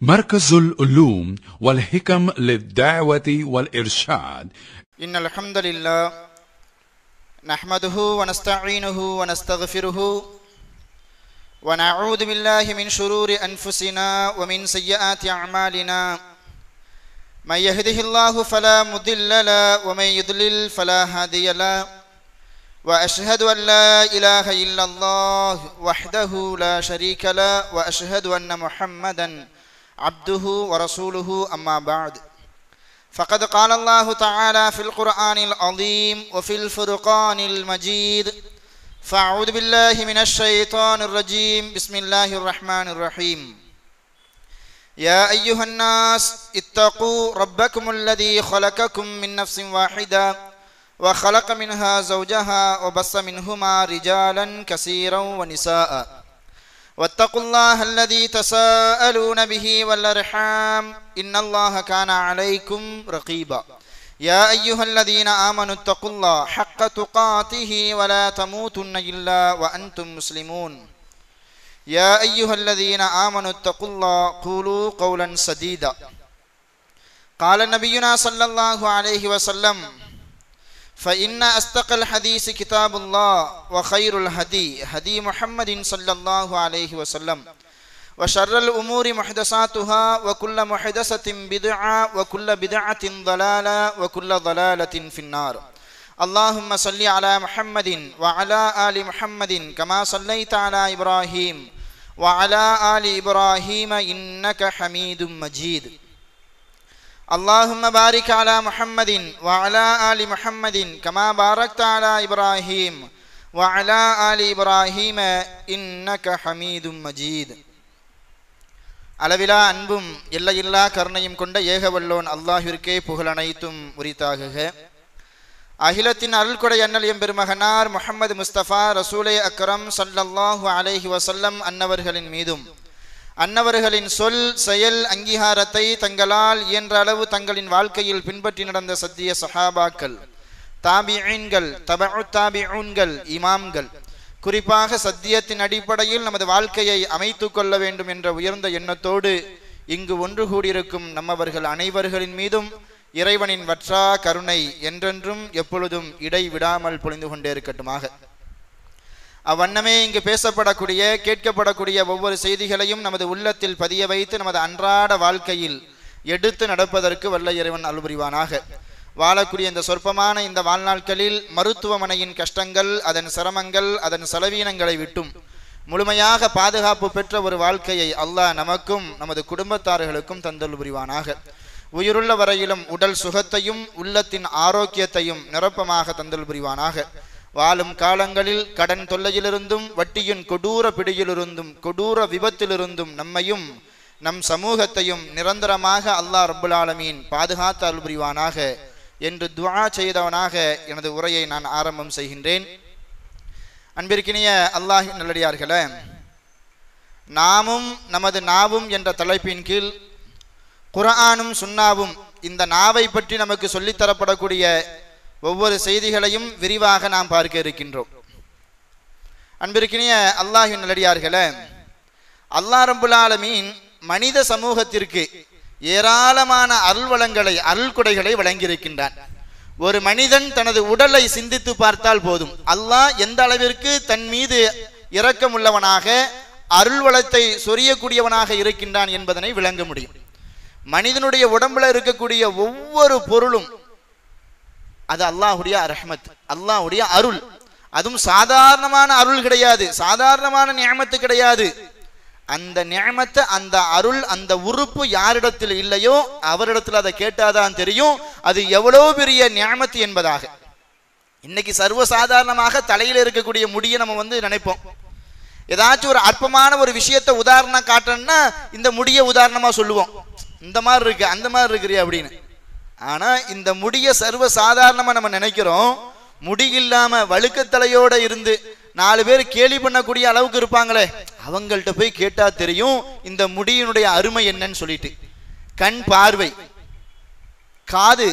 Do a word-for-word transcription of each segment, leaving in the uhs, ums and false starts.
مركز العلوم والحكم للدعوة والإرشاد. إن الحمد لله نحمده ونستعينه ونستغفره ونعوذ بالله من شرور أنفسنا ومن سيئات أعمالنا من يهده الله فلا مضل له ومن يضلل فلا هادي له وأشهد أن لا إله إلا الله وحده لا شريك له وأشهد أن محمدا عبده ورسوله أما بعد فقد قال الله تعالى في القرآن العظيم وفي الفرقان المجيد فأعوذ بالله من الشيطان الرجيم بسم الله الرحمن الرحيم يا أيها الناس اتقوا ربكم الذي خلقكم من نفس واحدة وخلق منها زوجها وبث منهما رجالا كثيرا ونساء واتقوا الله الذي تساءلون به والأرحام إن الله كان عليكم رقيبا يا أيها الذين آمنوا اتقوا الله حق تقاته ولا تموتن إلا وأنتم مسلمون يا أيها الذين آمنوا اتقوا الله قولوا قولا سديدا قال نبينا صلى الله عليه وسلم فإن أصدق الحديث كتاب الله وخير الهدي هدي محمد صلى الله عليه وسلم وشر الأمور محدثاتها وكل محدثة بدعة وكل بدعة ضلالة وكل ضلالة في النار اللهم صل على محمد وعلى آل محمد كما صليت على إبراهيم وعلى آل إبراهيم إنك حميد مجيد اللهم بارك على محمد وعلى آل محمد كما باركت على إبراهيم وعلى آل إبراهيم إنك حميد مجيد அளவிலா அன்பும் எல்லையில்லா கருணையும் கொண்ட ஏகவல்லோன் அல்லாஹ்விற்கே புகழ் அனைத்தும் உரித்தாகுக. அகிலத்தின் அருள்கொடை அண்ணல் எம்பெருமகனார் முஹம்மது முஸ்தபா ரசூலே அக்ரம் ஸல்லல்லாஹு அலைஹி வஸல்லம் அன்னவர்களின் மீதும் அன்னவர்களின் சொல் செயல் அங்கீகாரத்தை தங்களால் இயன்ற அளவு தங்களின் வாழ்க்கையில் பின்பற்றி நடந்த சத்திய சஹாபாக்கள், தாபிஈன்கள், தபஉ தாபிஊன்கள், இமாம்கள், குறிப்பாக சத்தியத்தின் அடிப்படையில் நமது வாழ்க்கையை அமைத்து கொள்ள வேண்டும் என்ற உயர்ந்த எண்ணத்தோடு இங்கு ஒன்று கூடியிருக்கும் நம்மவர்கள் அனைவர்களின் மீதும் இறைவனின் வற்றா கருணை என்றென்றும் எப்பொழுதும் இடைவிடாமல் பொழிந்து கொண்டே இருக்கட்டுமாக. அவ்வண்ணமே இங்கு பேசப்படக்கூடிய கேட்கப்படக்கூடிய ஒவ்வொரு செய்திகளையும் நமது உள்ளத்தில் பதிய வைத்து நமது அன்றாட வாழ்க்கையில் எடுத்து நடப்பதற்கு வல்ல இறைவன் அருள் புரிவானாக. வாழக்கூடிய இந்த சொற்பமான இந்த வாழ்நாட்களில் மருத்துவமனையின் கஷ்டங்கள், அதன் சிரமங்கள், அதன் செலவீனங்களை விட்டும் முழுமையாக பாதுகாப்பு பெற்ற ஒரு வாழ்க்கையை அல்லாஹ் நமக்கும் நமது குடும்பத்தார்களுக்கும் தந்தருள் புரிவானாக. உயிருள்ள வரையிலும் உடல் சுகத்தையும் உள்ளத்தின் ஆரோக்கியத்தையும் நிரப்பமாக தந்தருள் புரிவானாக. வாழும் காலங்களில் கடன் தொல்லையிலிருந்தும் வட்டியின் கொடூர பிடியிலிருந்தும் கொடூர விபத்திலிருந்தும் நம்மையும் நம் சமூகத்தையும் நிரந்தரமாக அல்லாஹ் ரப்புல் ஆலமீன் பாதுகாத்து அருள் புரிவானாக என்று துஆ செய்தவனாக எனது உரையை நான் ஆரம்பம் செய்கின்றேன். அன்பிற்கினிய அல்லாஹ்வின் நல்லடியார்களே, நாமும் நமது நாவும் என்ற தலைப்பின் கீழ் குர்ஆனும் சுன்னாவும் இந்த நாவை பற்றி நமக்கு சொல்லித்தரப்படக்கூடிய ஒவ்வொரு செய்திகளையும் விரிவாக நாம் பார்க்க இருக்கின்றோம். அன்பிற்கினிய அல்லாஹ்வின் நல்லடியார்களே, அல்லாஹ் ரப்புல் ஆலமீன் மனித சமூகத்திற்கு ஏராளமான அருள்வளங்களை அருள்கொடைகளை வழங்கியிருக்கின்றான். ஒரு மனிதன் தனது உடலை சிந்தித்து பார்த்தால் போதும் அல்லாஹ் எந்த அளவிற்கு தன் மீது இரக்கமுள்ளவனாக அருள்வளத்தை சொரியக்கூடியவனாக இருக்கின்றான் என்பதனை விளங்க முடியும். மனிதனுடைய உடம்புல இருக்கக்கூடிய ஒவ்வொரு பொருளும் அது அல்லாஹ்வுடைய ரஹ்மத், அல்லாஹ்வுடைய அருள். அதுவும் சாதாரணமான அருள் கிடையாது, சாதாரணமான நிஅமத்து கிடையாது. அந்த நிஅமத்தை, அந்த அருள், அந்த உறுப்பு யாரிடத்தில் இல்லையோ அவரிடத்தில் அதை கேட்டாதான் தெரியும் அது எவ்வளவு பெரிய நிஅமத்து என்பதாக. இன்னைக்கு சர்வசாதாரணமாக தலையில் இருக்கக்கூடிய முடியை நம்ம வந்து நினைப்போம். ஏதாச்சும் ஒரு அற்பமான ஒரு விஷயத்தை உதாரணம் காட்டணும்னா இந்த முடியை உதாரணமா சொல்லுவோம், இந்த மாதிரி இருக்கு அந்த மாதிரி இருக்கிறியா அப்படின்னு. ஆனா இந்த முடிய சர்வ சாதாரணமா நம்ம நினைக்கிறோம். முடி இல்லாம வழுக்கத்தலையோட இருந்து நாலு பேர் கேலி பண்ணக்கூடிய அளவுக்கு இருப்பாங்களே, அவங்கள்ட்ட போய் கேட்டா தெரியும் இந்த முடியினுடைய அருமை என்னன்னு சொல்லிட்டு. கண் பார்வை, காது,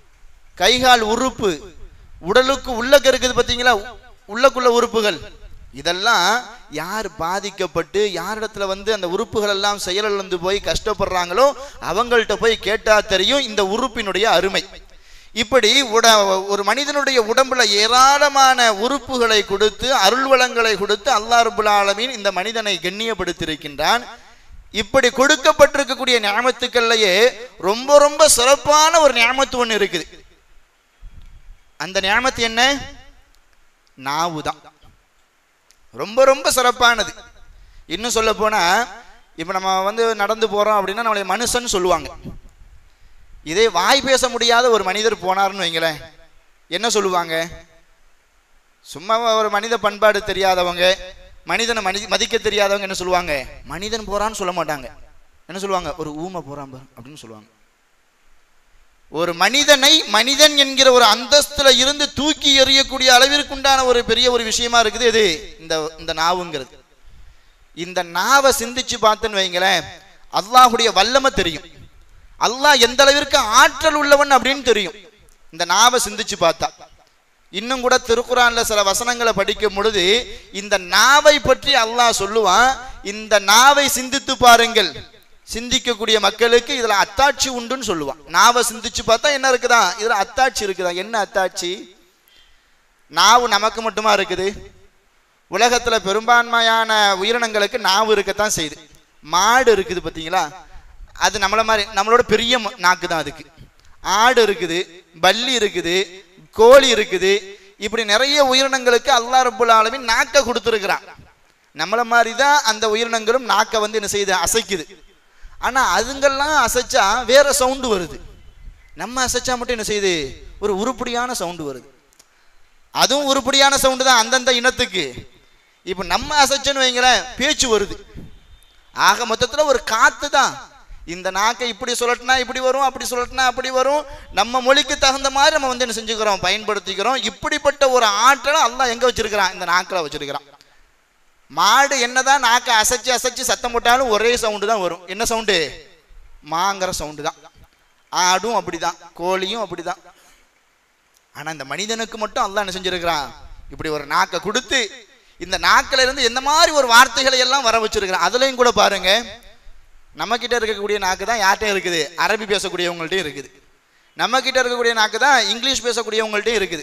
கைகால் உறுப்பு, உடலுக்கு உள்ளக்க இருக்குது பார்த்தீங்களா, உள்ளக்குள்ள உறுப்புகள், இதெல்லாம் யார் பாதிக்கப்பட்டு யாரிடத்துல வந்து அந்த உறுப்புகள் எல்லாம் செயலிழந்து போய் கஷ்டப்படுறாங்களோ அவங்கள்ட்ட போய் கேட்டா தெரியும் இந்த உறுப்பினுடைய அருமை. இப்படி உட ஒரு மனிதனுடைய உடம்புல ஏராளமான உறுப்புகளை கொடுத்து அருள் வளங்களை கொடுத்து அல்லாஹ் ரப்பல் ஆலமீன் இந்த மனிதனை கண்ணியப்படுத்தியிருக்கின்றான். இப்படி கொடுக்கப்பட்டிருக்கக்கூடிய நியாமத்துக்கள்லயே ரொம்ப ரொம்ப சிறப்பான ஒரு நியாமத்து ஒன்று இருக்குது. அந்த நியாமத்து என்ன? நாவு தான். ரொம்ப ரொம்ப சிறப்பானது. இன்னும் சொல்ல போனா இப்ப நம்ம வந்து நடந்து போறோம் அப்படின்னா நம்மளை மனுஷன் சொல்லுவாங்க. இதே வாய் பேச முடியாத ஒரு மனிதர் போனார்னு வைங்களேன், என்ன சொல்லுவாங்க? சும்மா ஒரு மனித பண்பாடு தெரியாதவங்க, மனிதனை மனி மதிக்க தெரியாதவங்க என்ன சொல்லுவாங்க? மனிதன் போறான்னு சொல்ல மாட்டாங்க. என்ன சொல்லுவாங்க? ஒரு ஊமை போறான் பாரு அப்படின்னு சொல்லுவாங்க. ஒரு மனிதனை மனிதன் என்கிற ஒரு அந்தஸ்துல இருந்து தூக்கி எறியக்கூடிய அளவிற்கு உண்டான ஒரு பெரிய ஒரு விஷயமா இருக்குது இது இந்த இந்த நாவுங்கிறது. இந்த நாவை சிந்திச்சு பார்த்தேன்னு வைங்களேன், அல்லாஹுடைய வல்லமை தெரியும், அல்லாஹ் எந்த அளவிற்கு ஆற்றல் உள்ளவன் அப்படின்னு தெரியும் இந்த நாவை சிந்திச்சு பார்த்தா. இன்னும் கூட திருக்குரான்ல சில வசனங்களை படிக்கும் பொழுது இந்த நாவை பற்றி அல்லாஹ் சொல்லுவான், இந்த நாவை சிந்தித்து பாருங்கள், சிந்திக்கக்கூடிய மக்களுக்கு இதுல அத்தாட்சி உண்டுன்னு சொல்லுவான். நாவை சிந்திச்சு பார்த்தா என்ன இருக்குதா? இதுல அத்தாட்சி இருக்குதா? என்ன அத்தாட்சி? நாவு நமக்கு மட்டுமா இருக்குது? உலகத்துல பெரும்பான்மையான உயிரினங்களுக்கு நாவு இருக்கத்தான் செய்யுது. மாடு இருக்குது பார்த்தீங்களா, அது நம்மள மாதிரி நம்மளோட பெரிய நாக்கு தான் அதுக்கு. ஆடு இருக்குது, பல்லி இருக்குது, கோழி இருக்குது. இப்படி நிறைய உயிரினங்களுக்கு அல்லாஹ் ரப்பல் ஆலமீன் நாக்க கொடுத்துருக்கிறான். நம்மள மாதிரி தான் அந்த உயிரினங்களும் நாக்க வந்து என்ன செய்யுது? அசைக்குது. ஆனா அதுங்கெல்லாம் அசைச்சா வேற சவுண்டு வருது, நம்ம அசைச்சா மட்டும் என்ன செய்யுது? ஒரு உருப்படியான சவுண்டு வருது. அதுவும் உருப்படியான சவுண்டு தான் அந்தந்த இனத்துக்கு. இப்ப நம்ம அசைச்சோன்னு வைங்களேன், பேச்சு வருது. ஆக மொத்தத்துல ஒரு காத்து தான். இந்த நாக்கை இப்படி சொல்லட்டினா இப்படி வரும், அப்படி சொல்லட்டினா அப்படி வரும். நம்ம மொழிக்கு தகுந்த மாதிரி நம்ம வந்து என்ன செஞ்சுக்கிறோம்? பயன்படுத்திக்கிறோம். இப்படிப்பட்ட ஒரு ஆற்றலை அல்லாஹ் எங்க வச்சிருக்கிறான்? இந்த நாக்கில் வச்சிருக்கிறான். மாடு என்னதான் நாக்கை அசைச்சு அசைச்சு சத்தம் போட்டாலும் ஒரே சவுண்டு தான் வரும். என்ன சவுண்டு? மாங்கிற சவுண்டு தான். ஆடும் அப்படிதான், கோழியும் அப்படிதான். ஆனா இந்த மனிதனுக்கு மட்டும் அல்லாஹ் என்ன செஞ்சிருக்கிறான்? இப்படி ஒரு நாக்கை கொடுத்து இந்த நாக்கில இருந்து எந்த மாதிரி ஒரு வார்த்தைகளை எல்லாம் வர வச்சிருக்கிறான். அதுலயும் கூட பாருங்க, நம்ம கிட்ட இருக்கக்கூடிய நாக்கு தான் யார்கிட்ட இருக்குது? அரபி பேசக்கூடியவங்கள்ட்டையும் இருக்குது. நம்ம கிட்ட இருக்கக்கூடிய நாக்கு தான் இங்கிலீஷ் பேசக்கூடியவங்கள்ட்டையும் இருக்குது.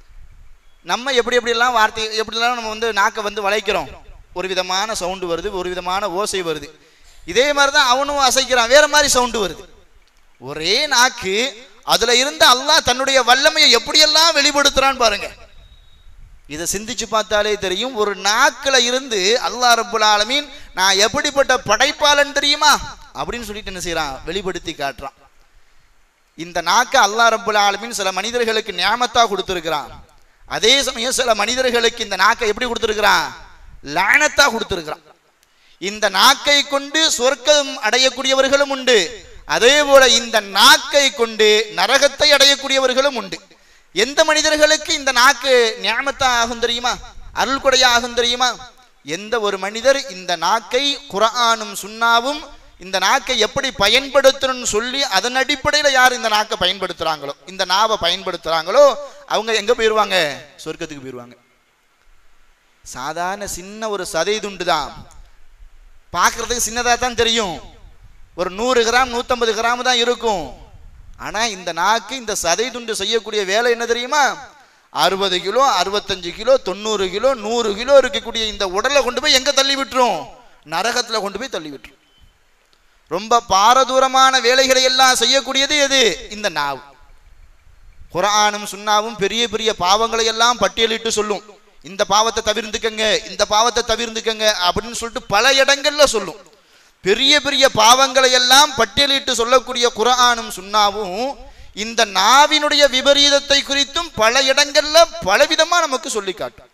நம்ம எப்படி எப்படிலாம் வார்த்தை எப்படிலாம் நம்ம வந்து நாக்கை வந்து வளைக்கிறோம், ஒரு விதமான சவுண்டு வருது, ஒரு விதமான ஓசை வருது. இதே மாதிரி தான் அவனும் அசைக்கிறான், வேற மாதிரி சவுண்டு வருது. ஒரே நாக்கு, அதுல இருந்து அல்லாஹ் தன்னுடைய வல்லமையை எப்படியெல்லாம் வெளிப்படுத்துறான்னு பாருங்க. இதை சிந்திச்சு பார்த்தாலே தெரியும். ஒரு நாக்குல இருந்து அல்லாஹ் ரப்பல் ஆலமீன் நான் எப்படிப்பட்ட படைப்பாளன் தெரியுமா அப்படின்னு சொல்லிட்டு என்ன செய்யறான்? வெளிப்படுத்தி காட்டுறான். இந்த நாக்கை அல்லாஹ் ரப்பல் ஆலமீன் சில மனிதர்களுக்கு நியாமத்தா கொடுத்திருக்கிறான். அதே சமயம் சில மனிதர்களுக்கு இந்த நாக்கை எப்படி கொடுத்திருக்கிறான்? லானத்தா கொடுத்திருக்கிறான். இந்த நாக்கை கொண்டு சொர்க்கம் அடையக்கூடியவர்களும் உண்டு, அதே போல இந்த நாக்கை கொண்டு நரகத்தை அடையக்கூடியவர்களும் உண்டு. எந்த மனிதர்களுக்கு இந்த நாக்கு நியாமத்தா ஆகும் தெரியுமா? அருள் கொடையா ஆகும் தெரியுமா? எந்த ஒரு மனிதர் இந்த நாக்கை குர்ஆனும் சுன்னாவும் இந்த நாக்கை எப்படி பயன்படுத்தணும்னு சொல்லி அதன் அடிப்படையில் யார் இந்த நாக்கை பயன்படுத்துறாங்களோ, இந்த நாவை பயன்படுத்துறாங்களோ, அவங்க எங்க போயிருவாங்க? சொர்க்கத்துக்கு போயிருவாங்க. சாதாரண சின்ன ஒரு சதை துண்டு தான், பார்க்கறதுக்கு சின்னதா தான் தெரியும். ஒரு நூறு கிராம் நூத்தம்பது கிராம் தான் இருக்கும். ஆனா இந்த நாக்கு இந்த சதை துண்டு செய்யக்கூடிய வேலை என்ன தெரியுமா? அறுபது கிலோ அறுபத்தஞ்சு கிலோ தொண்ணூறு கிலோ நூறு கிலோ இருக்கக்கூடிய இந்த உடலை கொண்டு போய் எங்க தள்ளி விட்டுரும்? நரகத்துல கொண்டு போய் தள்ளி விட்டுரும். ரொம்ப பாரதூரமான வேலைகளை எல்லாம் செய்யக்கூடியது எது? இந்த நாவு. குர்ஆனும் சுன்னாவும் பெரிய பெரிய பாவங்களை எல்லாம் பட்டியலிட்டு சொல்லும். இந்த பாவத்தை தவிர்த்துக்கங்க, இந்த பாவத்தை தவிர்த்துக்கங்க அப்படின்னு சொல்லிட்டு பல இடங்கள்ல சொல்லும். பெரிய பெரிய பாவங்களை எல்லாம் பட்டியலிட்டு சொல்லக்கூடிய குர்ஆனும் சுன்னாவும் இந்த நாவினுடைய விபரீதத்தை குறித்தும் பல இடங்கள்ல பலவிதமா நமக்கு சொல்லி காட்டும்.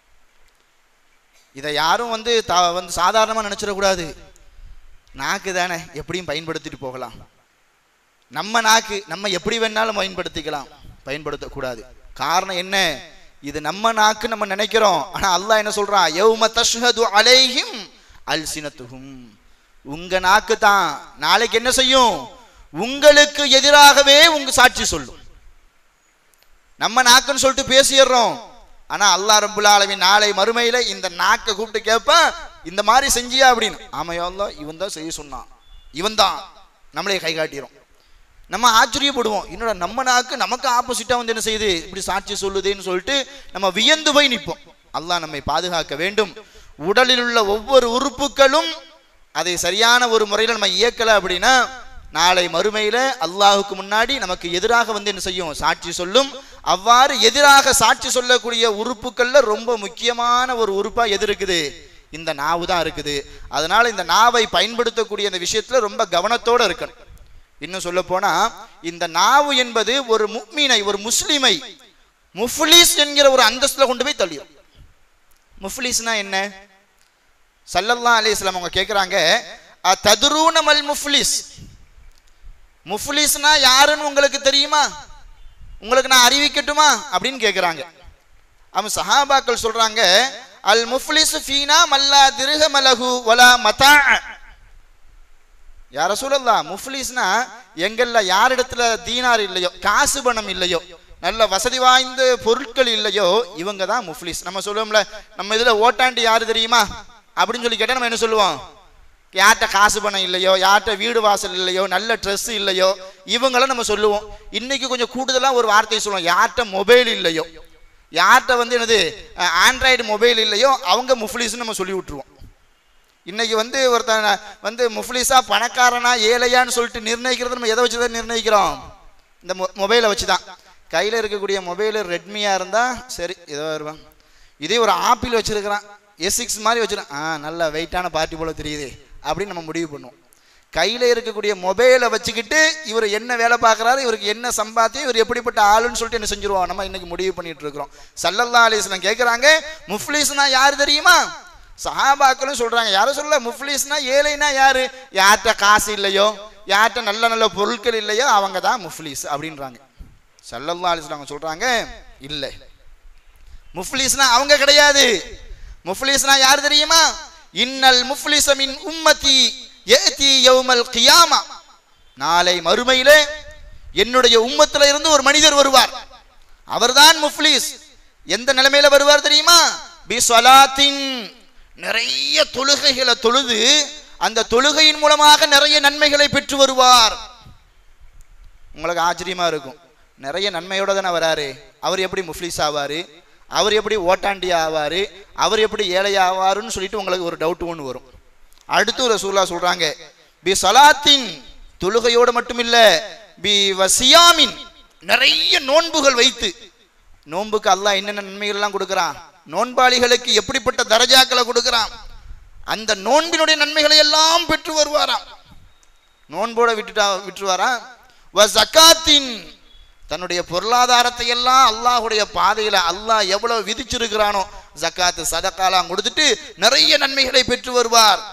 இதை யாரும் வந்து வந்து சாதாரணமா நினைச்சிடக்கூடாது. நாக்கு தானே, எப்படியும் பயன்படுத்திட்டு போகலாம். நம்ம நாக்கு நம்ம எப்படி வேணாலும் பயன்படுத்திக்கலாம், பயன்படுத்தக்கூடாது. காரணம் என்ன? இது நம்ம நாக்கு நம்ம நினைக்கிறோம். ஆனா அல்லாஹ் என்ன சொல்றான்? யௌம தஷ்ஹது அலைஹிம் அல்சினத்துஹும். உங்க நாக்கு தான் நாளைக்கு என்ன செய்யும்? உங்களுக்கு எதிராகவே உங்க சாட்சி சொல்லும். நம்ம நாக்குன்னு சொல்லிட்டு பேசிடுறோம், ஆனா அல்லாஹ் ரப்புல் ஆலமீன் நாளை மறுமையில இந்த நாக்கை கூப்பிட்டு கேட்பான், இந்த மாதிரி செஞ்சியா அப்படின்னு. ஆமையா அல்லாஹ், இவன் தான் செய்ய சொன்னான், இவன் தான் நம்மளே கை காட்டிடும். நம்ம ஆச்சரியப்படுவோம், என்னோட நம்ம நாக்கு நமக்கு ஆப்போசிட்டா வந்து என்ன செய்யுது, இப்படி சாட்சி சொல்லுதுன்னு சொல்லிட்டு நம்ம வியந்து போய் நிற்போம். அல்லாஹ் நம்மை பாதுகாக்க வேண்டும். உடலில் உள்ள ஒவ்வொரு உறுப்புகளும் அதை சரியான ஒரு முறையில் நம்ம இயக்கல அப்படின்னா நாளை மறுமையில அல்லாஹுக்கு முன்னாடி நமக்கு எதிராக வந்து என்ன செய்யும், சாட்சி சொல்லும். அவ்வாறு எதிராக சாட்சி சொல்லக்கூடிய உறுப்புகள்ல ரொம்ப முக்கியமான ஒரு உறுப்பா எது இருக்குது, இந்த நாவு தான் இருக்குது. அதனால இந்த நாவை பயன்படுத்தக்கூடிய அந்த விஷயத்துல ரொம்ப கவனத்தோட இருக்கணும். இன்னும் சொல்ல போனா இந்த நாவு என்பது ஒரு முஃமினை, ஒரு முஸ்லிமை முஃப்லிஸ் என்கிற ஒரு அந்தஸ்துல கொண்டு போய் தள்ளிடும். முஃப்லிஸ்னா என்ன? ஸல்லல்லாஹு அலைஹி வஸல்லம் அவங்க கேட்குறாங்க, ததுரூன மல் முஃப்லிஸ், முஃப்லிஸ்னா யாருன்னு உங்களுக்கு தெரியுமா, உங்களுக்கு நான் அறிவிக்கட்டுமா அப்படின்னு கேட்குறாங்க. அவன் சஹாபாக்கள் சொல்றாங்க, அல் முஃப்லிஸ் ஃபீனா மல்லா திர்ஹம் லஹு வலா மதா. யா ரசூலல்லாஹ், முஃப்லிஸ்னா எங்கள்ல யாரிடத்துல தீனார் இல்லையோ, காசு பணம் இல்லையோ, நல்ல வசதி வாய்ந்த பொருட்கள் இல்லையோ, இவங்க தான் முஃப்லிஸ். நம்ம சொல்லுவோம்ல, நம்ம இதுல ஓட்டாண்டி யாரு தெரியுமா அப்படின்னு சொல்லி கேட்டா நம்ம என்ன சொல்லுவோம், யார்கிட்ட காசு பணம் இல்லையோ, யார்கிட்ட வீடு வாசல் இல்லையோ, நல்ல ட்ரெஸ் இல்லையோ, இவங்கள நம்ம சொல்லுவோம். இன்னைக்கு கொஞ்சம் கூடுதலா ஒரு வார்த்தையை சொல்லுவோம், யார்கிட்ட மொபைல் இல்லையோ, யார்கிட்ட வந்து என்னது ஆண்ட்ராய்டு மொபைல் இல்லையோ அவங்க முஃப்லிஸ்ன்னு நம்ம சொல்லி விட்டுருவோம். இன்னைக்கு வந்து ஒருத்தன் வந்து முஃப்லிஸா பணக்காரனா ஏழையான்னு சொல்லிட்டு நிர்ணயிக்கிறது நம்ம எதை வச்சுதான் நிர்ணயிக்கிறோம், இந்த மொபைலை வச்சுதான். கையில இருக்கக்கூடிய மொபைல் ரெட்மியா இருந்தா சரி ஏதோ வருவான், இதே ஒரு ஆப்பிள் வச்சிருக்கிறான், எஸ் சிக்ஸ் மாதிரி வச்சிருக்கான், ஆ நல்ல வெயிட்டான பார்ட்டி போல தெரியுது அப்படின்னு நம்ம முடிவு பண்ணுவோம். கையில இருக்கக்கூடிய மொபைலை வச்சுக்கிட்டு இவர் என்ன வேலை பார்க்குறாரு, இவருக்கு என்ன சம்பாத்தியம், இவர் எப்படிப்பட்ட ஆளுன்னு சொல்லிட்டு என்ன செஞ்சிருவோம், நம்ம இன்னைக்கு முடிவு பண்ணிட்டு இருக்கிறோம். ஸல்லல்லாஹு அலைஹி வஸல்லம் கேட்குறாங்க, முஃப்லிஸ்னா யாரு தெரியுமா? சஹாபாக்களும் சொல்றாங்க, யாரும் சொல்ல, முஃப்லிஸ்னா ஏழைனா யாரு, யார்கிட்ட காசு இல்லையோ, யார்கிட்ட நல்ல நல்ல பொருட்கள் இல்லையோ அவங்க தான் முஃப்லிஸ் அப்படின்றாங்க. ஸல்லல்லாஹு அலைஹி வஸல்லம் சொல்றாங்க, இல்லை, முஃப்லிஸ்னா அவங்க கிடையாது. முஃப்லிஸ்னா யார் தெரியுமா? இன்னல் முஃப்லிஸ மின் உம்மதி யஅதி யௌமல் கியாமா, நாளை மறுமையிலே என்னுடைய உம்மத்துல இருந்து ஒரு மனிதர் வருவார், அவர்தான் முஃப்லிஸ். எந்த நிலைமையில வருவார் தெரியுமா? பி ஸலாத்தின், நிறைய தொழுகைகளை தொழுது அந்த தொழுகையின் மூலமாக நிறைய நன்மைகளை பெற்று வருவார். உங்களுக்கு ஆச்சரியமா இருக்கும், நிறைய நன்மையோட தானே வராரு, அவர் எப்படி முஃப்லிஸ் ஆவாரு, அவர் எப்படி ஓட்டாண்டி ஆவாரு, அவர் எப்படி ஏழை ஆவாருன்னு சொல்லிட்டு உங்களுக்கு ஒரு டவுட் ஒன்று வரும். அடுத்து ரசூலுல்லாஹ் சொல்றாங்க, பி ஸலாத்தின், தொழுகையோடு மட்டுமில்ல, பி வசியாமின், நிறைய நோன்புகள் வைத்து. நோன்புக்கு அல்லாஹ் என்னென்ன நன்மைகள் எல்லாம் கொடுக்கிறான், நோன்பாளிகளுக்கு எப்படிப்பட்ட தரஜாக்களை கொடுக்கிறான், அந்த நோன்பினுடைய நன்மைகளை எல்லாம் பெற்று வருவாராம். நோன்போட விட்டுட்டா விட்டுருவாராம். வ ஜகாத்தின், தன்னுடைய பொருளாதாரத்தை எல்லாம் அல்லாஹுடைய பாதையில அல்லாஹ் எவ்வளவு விதிச்சிருக்கிறானோ ஜகாத்து சதகாலாம் கொடுத்துட்டு நிறைய நன்மைகளை பெற்று வருவார்.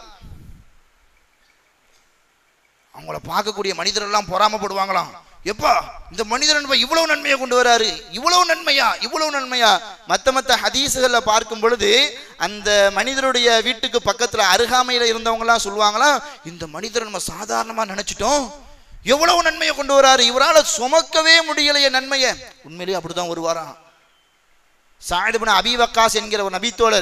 அவங்கள பார்க்கக்கூடிய மனிதர் எல்லாம் பொறாமப்படுவாங்களாம், எப்பா இந்த மனிதன் இவ்வளவு நன்மையை கொண்டு வராரு, இவ்வளவு நன்மையா இவ்வளவு நன்மையா. மத்த மத்த ஹதீசுகள்ல பார்க்கும் பொழுது அந்த மனிதருடைய வீட்டுக்கு பக்கத்துல அருகாமையில இருந்தவங்க எல்லாம் சொல்லுவாங்களாம், இந்த மனிதரை நம்ம சாதாரணமா நினைச்சிட்டோம், எவ்வளவு நன்மையை கொண்டு வராரு, இவரால் சுமக்கவே முடியலையே நன்மையை. உண்மையிலேயே அப்படிதான் வருவாராம். சஅத் இப்னு அபீ வக்காஸ் என்கிற ஒரு நபித்தோழர்,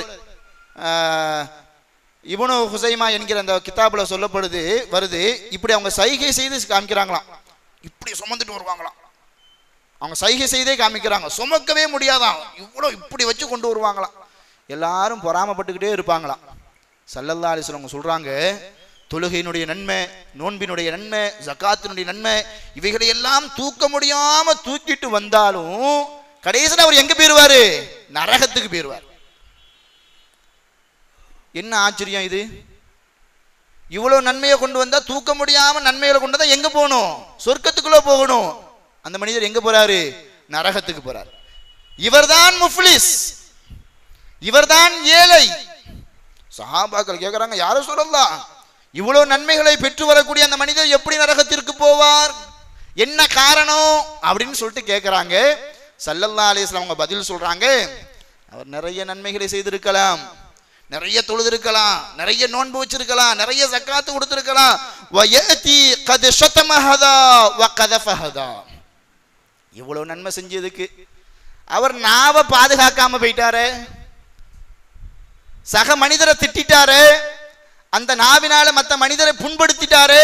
இப்னு ஹுசைமா என்கிற அந்த கிதாபுல சொல்லப்படுது வருது, இப்படி அவங்க சைகை செய்து காமிக்கிறாங்களாம், இப்படி சுமந்துட்டு வருவாங்களாம், அவங்க சைகை செய்தே காமிக்கிறாங்க, சுமக்கவே முடியாதான், இவ்வளோ இப்படி வச்சு கொண்டு வருவாங்களாம். எல்லாரும் பொறாமப்பட்டுக்கிட்டே இருப்பாங்களாம். ஸல்லல்லாஹு அலைஹி வஸல்லம் சொல்றாங்க, தொழுகையினுடைய நன்மை, நோன்பினுடைய நன்மை, ஜகாத்தினுடைய நன்மை, இவைகளை எல்லாம் தூக்க முடியாம தூக்கிட்டு வந்தாலும் கடைசியில் அவர் எங்க போயிருவாரு, நரகத்துக்கு போயிருவார். என்ன ஆச்சரியம் இது, இவ்வளவு நன்மையை கொண்டு வந்தா தூக்க முடியாம நன்மைகளை கொண்டு வந்தா எங்க போகணும், சொர்க்கத்துக்குள்ள போகணும். அந்த மனிதர் எங்க போறாரு, நரகத்துக்கு போறார். இவர்தான் முஃப்லிஸ், இவர்தான் ஏழை. சஹாபாக்கள் கேட்கிறாங்க, யாரும் சொல்லலாம், இவ்வளவு நன்மைகளை பெற்று வரக்கூடிய அந்த மனிதர் எப்படி நரகத்திற்கு போவார், என்ன காரணம் அப்படின்னு சொல்லிட்டு கேட்கிறாங்க. ஸல்லல்லாஹு அலைஹி வஸல்லம் அவங்க பதில் சொல்றாங்க, அவர் நிறைய நன்மைகளை செய்திருக்கலாம், நிறைய தொழுதிருக்கலாம், நிறைய நோன்பு வச்சிருக்கலாம், நிறைய ஜக்காத்து கொடுத்திருக்கலாம். வயதி கத் ஷதமஹதா வ கதஃபஹதா, இவ்வளவு நன்மை செஞ்சதுக்கு அவர் நாவை பாதுகாக்காம போயிட்டாரு, சக மனிதரை திட்டாரு, அந்த நாவினால மற்ற மனிதரை புண்படுத்திட்டாரு.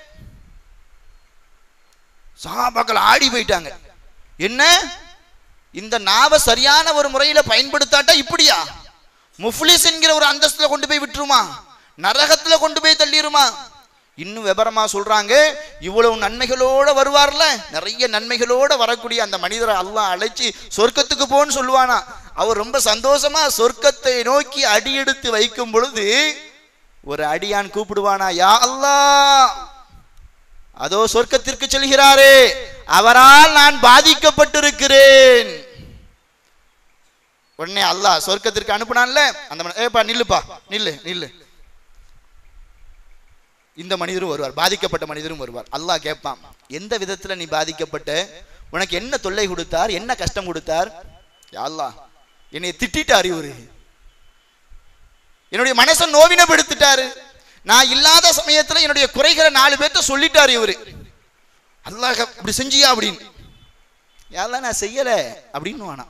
சஹாபாக்கள் ஆடி போயிட்டாங்க. என்ன இந்த நாவை சரியான ஒரு முறையில பயன்படுத்தாட்டா இப்படியா முஃப்லிஸ் என்கிற ஒரு அந்தஸ்துல கொண்டு போய் விட்டுருமா, நரகத்துல கொண்டு போய் தள்ளிருமா? இன்னும் விபரமா சொல்றாங்க, இவ்வளவு நன்மைகளோட வருவார்ல, நிறைய நன்மைகளோட வரக்கூடிய அந்த மனிதரை அல்லாஹ் அழைச்சி சொர்க்கத்துக்கு போன்னு சொல்லுவானா. அவர் ரொம்ப சந்தோஷமா சொர்க்கத்தை நோக்கி அடி எடுத்து வைக்கும் பொழுது ஒரு அடியான் கூப்பிடுவானா, யா அல்லாஹ், அதோ சொர்க்கத்திற்கு செல்கிறாரே, அவரால் நான் பாதிக்கப்பட்டிருக்கிறேன். உடனே அல்லாஹ் சொர்க்கத்திற்கு அனுப்பினான்ல, அந்த ஏப்பா நில்லுப்பா, நில்லு நில்லு. இந்த மனிதரும் வருவார், பாதிக்கப்பட்ட மனிதரும் வருவார். அல்லாஹ் கேட்பான், எந்த விதத்துல நீ பாதிக்கப்பட்ட, உனக்கு என்ன தொல்லை கொடுத்தார், என்ன கஷ்டம் கொடுத்தார்? யா அல்லாஹ், என்னை திட்டாரு இவரு, என்னுடைய மனசை நோவினப்படுத்திட்டாரு, நான் இல்லாத சமயத்துல என்னுடைய குறைகளை நாலு பேர்த்த சொல்லிட்டாரு இவரு. அல்லாஹ் அப்படி செஞ்சியா அப்படின்னு. யா அல்லாஹ் நான் செய்யல அப்படின்னு வானா.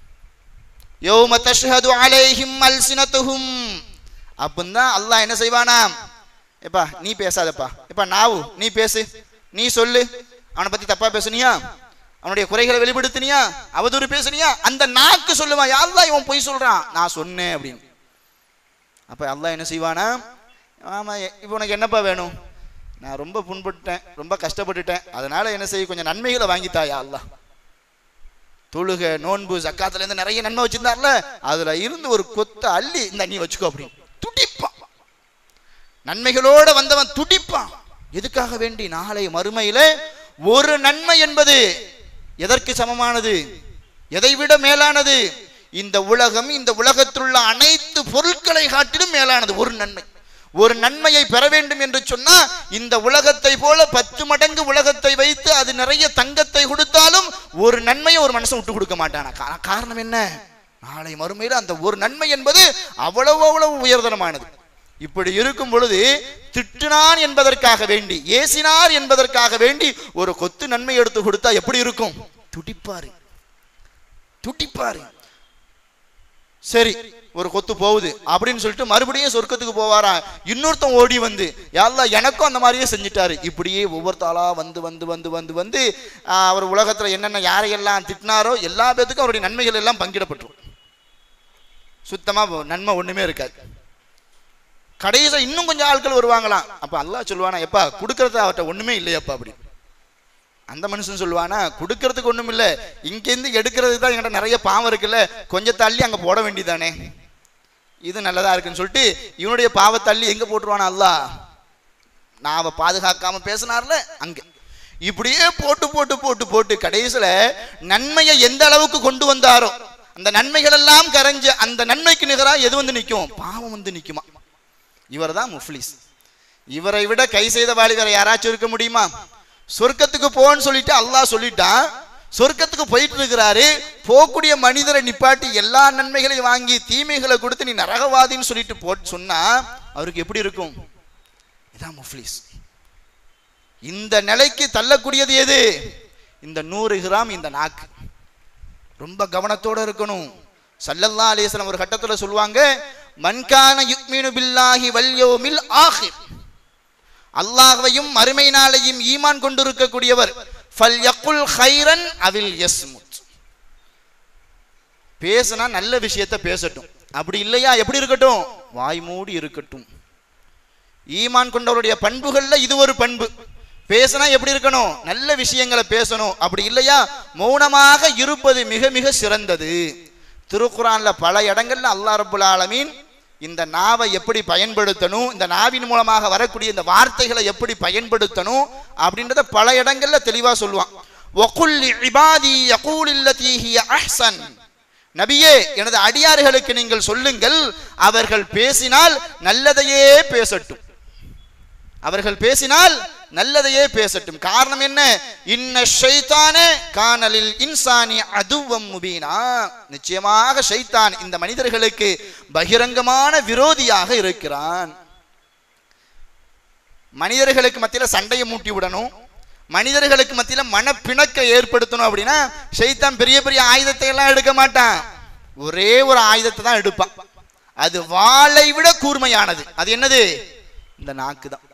யௌம தஷ்ஹது அலைஹிம் அல்சினத்துஹும், அப்பந்தான் அல்லாஹ் என்ன செய்வானா, எப்பா நீ பேசாதப்பா, எப்பா நாவு நீ பேசு, நீ சொல்லு, அவனை பத்தி தப்பா பேசுனியா, அவனுடைய குறைகளை வெளிப்படுத்தினியா, அவதூறு பேசுனியா, அந்த நாக்கு சொல்லுவான், யா அல்லாஹ் இவன் பொய் சொல்றான், நான் சொன்னேன் அப்படின்னு. அப்ப அல்லாஹ் என்ன செய்வானா, ஆமா இப்போ உனக்கு என்னப்பா வேணும், நான் ரொம்ப புண்பட்டுட்டேன், ரொம்ப கஷ்டப்பட்டுட்டேன், அதனால என்ன செய்ய, கொஞ்சம் நன்மைகளை வாங்கித்தாயா அல்லாஹ். தொழுக நோன்பு ஜக்காத்துல இருந்து நிறைய நன்மை வச்சிருந்தார்ல, அதுல இருந்து ஒரு கொத்த அள்ளி இந்த நீ வச்சுக்கோ அப்படின்னு துடிப்பான். நன்மைகளோட வந்தவன் துடிப்பான். எதுக்காக வேண்டி, நாளை மறுமையில ஒரு நன்மை என்பது எதற்கு சமமானது, எதை விட மேலானது? இந்த உலகம், இந்த உலகத்தில் உள்ள அனைத்து பொருட்களை காட்டிலும் மேலானது ஒரு நன்மை. ஒரு நன்மையை பெற வேண்டும் என்று சொன்னா இந்த உலகத்தை போல பத்து மடங்கு உலகத்தை வைத்து அது நிறைய தங்கத்தை கொடுத்தாலும் ஒரு நன்மையை ஒரு மனுஷன் விட்டு கொடுக்க மாட்டானா. காரணம் என்ன, நாளை மறுமையில அந்த ஒரு நன்மை என்பது அவ்வளவு அவ்வளவு உயர்தரமானது. இப்படி இருக்கும் பொழுது திட்டினான் என்பதற்காக வேண்டி, ஏசினார் என்பதற்காக வேண்டி ஒரு கொத்து நன்மை எடுத்து கொடுத்தா எப்படி இருக்கும்? துடிப்பாரு துடிப்பாரு. சரி ஒரு கொத்து போகுது அப்படின்னு சொல்லிட்டு மறுபடியும் சொர்க்கத்துக்கு போவாரா. இன்னொருத்தன் ஓடி வந்து, யா அல்லாஹ் எனக்கும் அந்த மாதிரியே செஞ்சுட்டாரு. இப்படியே ஒவ்வொருத்தாளா வந்து வந்து வந்து வந்து வந்து அவர் உலகத்துல என்னென்ன யாரையெல்லாம் திட்டினாரோ எல்லா பேத்துக்கும் அவருடைய நன்மைகள் எல்லாம் பங்கிடப்பட்டுரும். சுத்தமா நன்மை ஒண்ணுமே இருக்காது. கடைசியா இன்னும் கொஞ்சம் ஆட்கள் வருவாங்களாம். அப்ப அல்லாஹ் சொல்லுவானா, எப்பா கொடுக்கறது அவர்கிட்ட ஒண்ணுமே இல்லையப்பா அப்படி. அந்த மனுஷன் சொல்லுவானா, கொடுக்கறதுக்கு ஒண்ணும் இல்லை, இங்கேருந்து எடுக்கிறது தான் என்கிட்ட நிறைய பாவம் இருக்குல்ல, கொஞ்சம் தள்ளி அங்க போட வேண்டியதானே, இது நல்லதா இருக்குன்னு சொல்லிட்டு இவனுடைய பாவத்தை தள்ளி எங்க போட்டுருவானா அல்லாஹ், நான் அவ பாதுகாக்காம பேசினார்ல அங்க. இப்படியே போட்டு போட்டு போட்டு போட்டு கடைசியில நன்மையை எந்த அளவுக்கு கொண்டு வந்தாரோ அந்த நன்மைகள் எல்லாம் கரைஞ்ச அந்த நன்மைக்கு நிகரா எது வந்து நிற்கும்? பாவம் வந்து நிற்குமா. இவர் தான் முஃப்லிஸ். இவரை விட கை செய்த வாளி வேற யாராச்சும் இருக்க முடியுமா? சொர்க்கத்துக்கு போன்னு சொல்லிட்டு அல்லாஹ் சொல்லிட்டான், சொர்க்கத்துக்கு போயிட்டு இருக்கிறாரு. போகக்கூடிய மனிதரை நிப்பாட்டி எல்லா நன்மைகளையும் வாங்கி தீமைகளை கொடுத்து நீ நரகவாதின்னு சொல்லிட்டு போட்டு சொன்னா அவருக்கு எப்படி இருக்கும்? இதான் முஃப்லிஸ். இந்த நிலைக்கு தள்ளக்கூடியது எது? இந்த நூறு கிராம் இந்த நாக்கு. ரொம்ப கவனத்தோட இருக்கணும். ஸல்லல்லாஹு அலைஹி வஸல்லம் ஒரு கட்டத்துல சொல்லுவாங்க, மன்கான யுக்மினு பில்லாஹி வல் யௌமில் ஆகிர், அல்லாஹ்வையும் மறுமை நாளையும் ஈமான் கொண்டிருக்கக்கூடியவர் ஃபல் யகுல் கைரன் அவில் யஸ்முத், பேசினா நல்ல விஷயத்தை பேசட்டும், அப்படி இல்லையா எப்படி இருக்கட்டும்? வாய் மூடி இருக்கட்டும். ஈமான் கொண்டவருடைய பண்புகள்ல இது ஒரு பண்பு. பேசினா எப்படி இருக்கணும்? நல்ல விஷயங்களை பேசணும். அப்படி இல்லையா மௌனமாக இருப்பது மிக மிக சிறந்தது. திருக்குர்ஆன்ல பல இடங்கள்ல அல்லாஹ் ரப்புல் ஆலமீன் இந்த நாவை எப்படி பயன்படுத்தணும், இந்த நாவின் மூலமாக வரக்கூடிய இந்த வார்த்தைகளை எப்படி பயன்படுத்தணும் அப்படின்றத பல இடங்கள்ல தெளிவா சொல்லுவான். வகுல் இபாதி யகூலில்லதி ஹிய அஹ்சன், நபியே எனது அடியார்களுக்கு நீங்கள் சொல்லுங்கள், அவர்கள் பேசினால் நல்லதையே பேசட்டும், அவர்கள் பேசினால் நல்லதையே பேசட்டும். காரணம் என்ன? இன்ன ஷைத்தான கானலில் இன்சானி அதுவம் முபீனா, நிச்சயமாக ஷைத்தான் இந்த மனிதர்களுக்கு பகிரங்கமான விரோதியாக இருக்கிறான். மனிதர்களுக்கு மத்தியில சண்டையை மூட்டி விடணும், மனிதர்களுக்கு மத்தியில மனப்பிணக்க ஏற்படுத்தணும் அப்படின்னா ஷைத்தான் பெரிய பெரிய ஆயுதத்தை எல்லாம் எடுக்க மாட்டான், ஒரே ஒரு ஆயுதத்தை தான் எடுப்பான். அது வாளை விட கூர்மையானது. அது என்னது? இந்த நாக்கு தான்.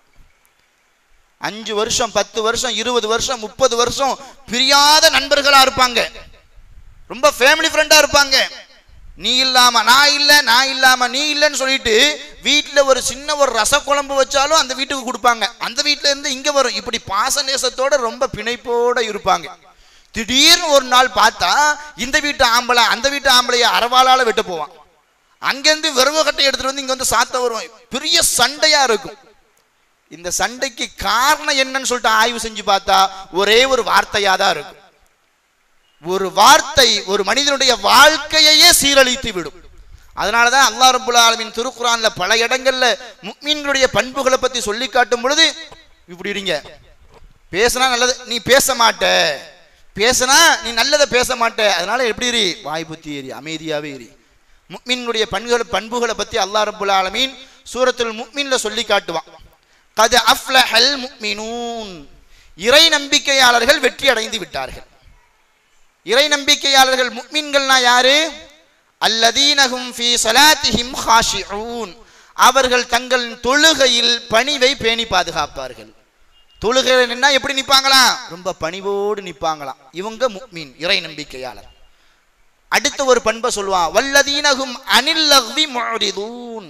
அஞ்சு வருஷம் பத்து வருஷம் இருபது வருஷம் முப்பது வருஷம் பிரியாத நண்பர்களா இருப்பாங்க, ரொம்ப ஃபேமிலி ஃப்ரெண்டா இருப்பாங்க. நீ இல்லாம நான் இல்ல, நான் இல்லாம நீ இல்லைன்னு சொல்லிட்டு வீட்டுல ஒரு சின்ன ஒரு ரச குழம்பு வச்சாலும் அந்த வீட்டுக்கு கொடுப்பாங்க, அந்த வீட்டுல இருந்து இங்க வரும். இப்படி பாச நேசத்தோட ரொம்ப பிணைப்போட இருப்பாங்க. திடீர்னு ஒரு நாள் பார்த்தா இந்த வீட்டு ஆம்பளை அந்த வீட்டு ஆம்பளைய அரவாளால வெட்ட போவான், அங்கிருந்து விரவு கட்டை எடுத்துட்டு வந்து இங்க வந்து சாத்த வருவான். பெரிய சண்டையா இருக்கும். இந்த சண்டைக்கு காரணம் என்னன்னு சொல்லிட்டு ஆய்வு செஞ்சு பார்த்தா ஒரே ஒரு வார்த்தையா தான் இருக்கும். ஒரு வார்த்தை ஒரு மனிதனுடைய வாழ்க்கையே சீரழித்து விடும். அதனாலதான் அல்லாஹ் ரப்பல் ஆலமீன் திருக்குர்ஆன்ல பல இடங்கள்ல முஃமின்களுடைய பண்புகளை பத்தி சொல்லி காட்டும் பொழுது இப்படி இருங்க, பேசினா நல்லது நீ பேச மாட்ட, பேசினா நீ நல்லதை பேச மாட்ட, அதனால எப்படி இரு, வாய் புத்தி ஏறி அமைதியாவே இரு. முஃமின்களுடைய பண்புகளை பண்புகளை பத்தி அல்லாஹ் ரப்பல் ஆலமீன் சூரத்துல் முஃமின்ல சொல்லி காட்டுவான். கத் அஃப்லஹல் முஃமினூன், இறை நம்பிக்கையாளர்கள் வெற்றி அடைந்து விட்டார்கள். இறை நம்பிக்கையாளர்கள் முஃமின்கள்னா யாரு? அல்லதீனஹும் ஃபீ ஸலாத்திஹிம் காஷிஊன், அவர்கள் தங்கள் தொழுகையில் பணிவை பேணி பாதுகாப்பார்கள். தொழுகையில் நின்னா எப்படி நிப்பாங்களா? ரொம்ப பணிவோடு நிப்பாங்களாம். இவங்க முஃமின், இறை நம்பிக்கையாளர். அடுத்த ஒரு பண்பை சொல்லுவான், வல்லதீனஹும் அனில் லக்வி முஅரிதூன்,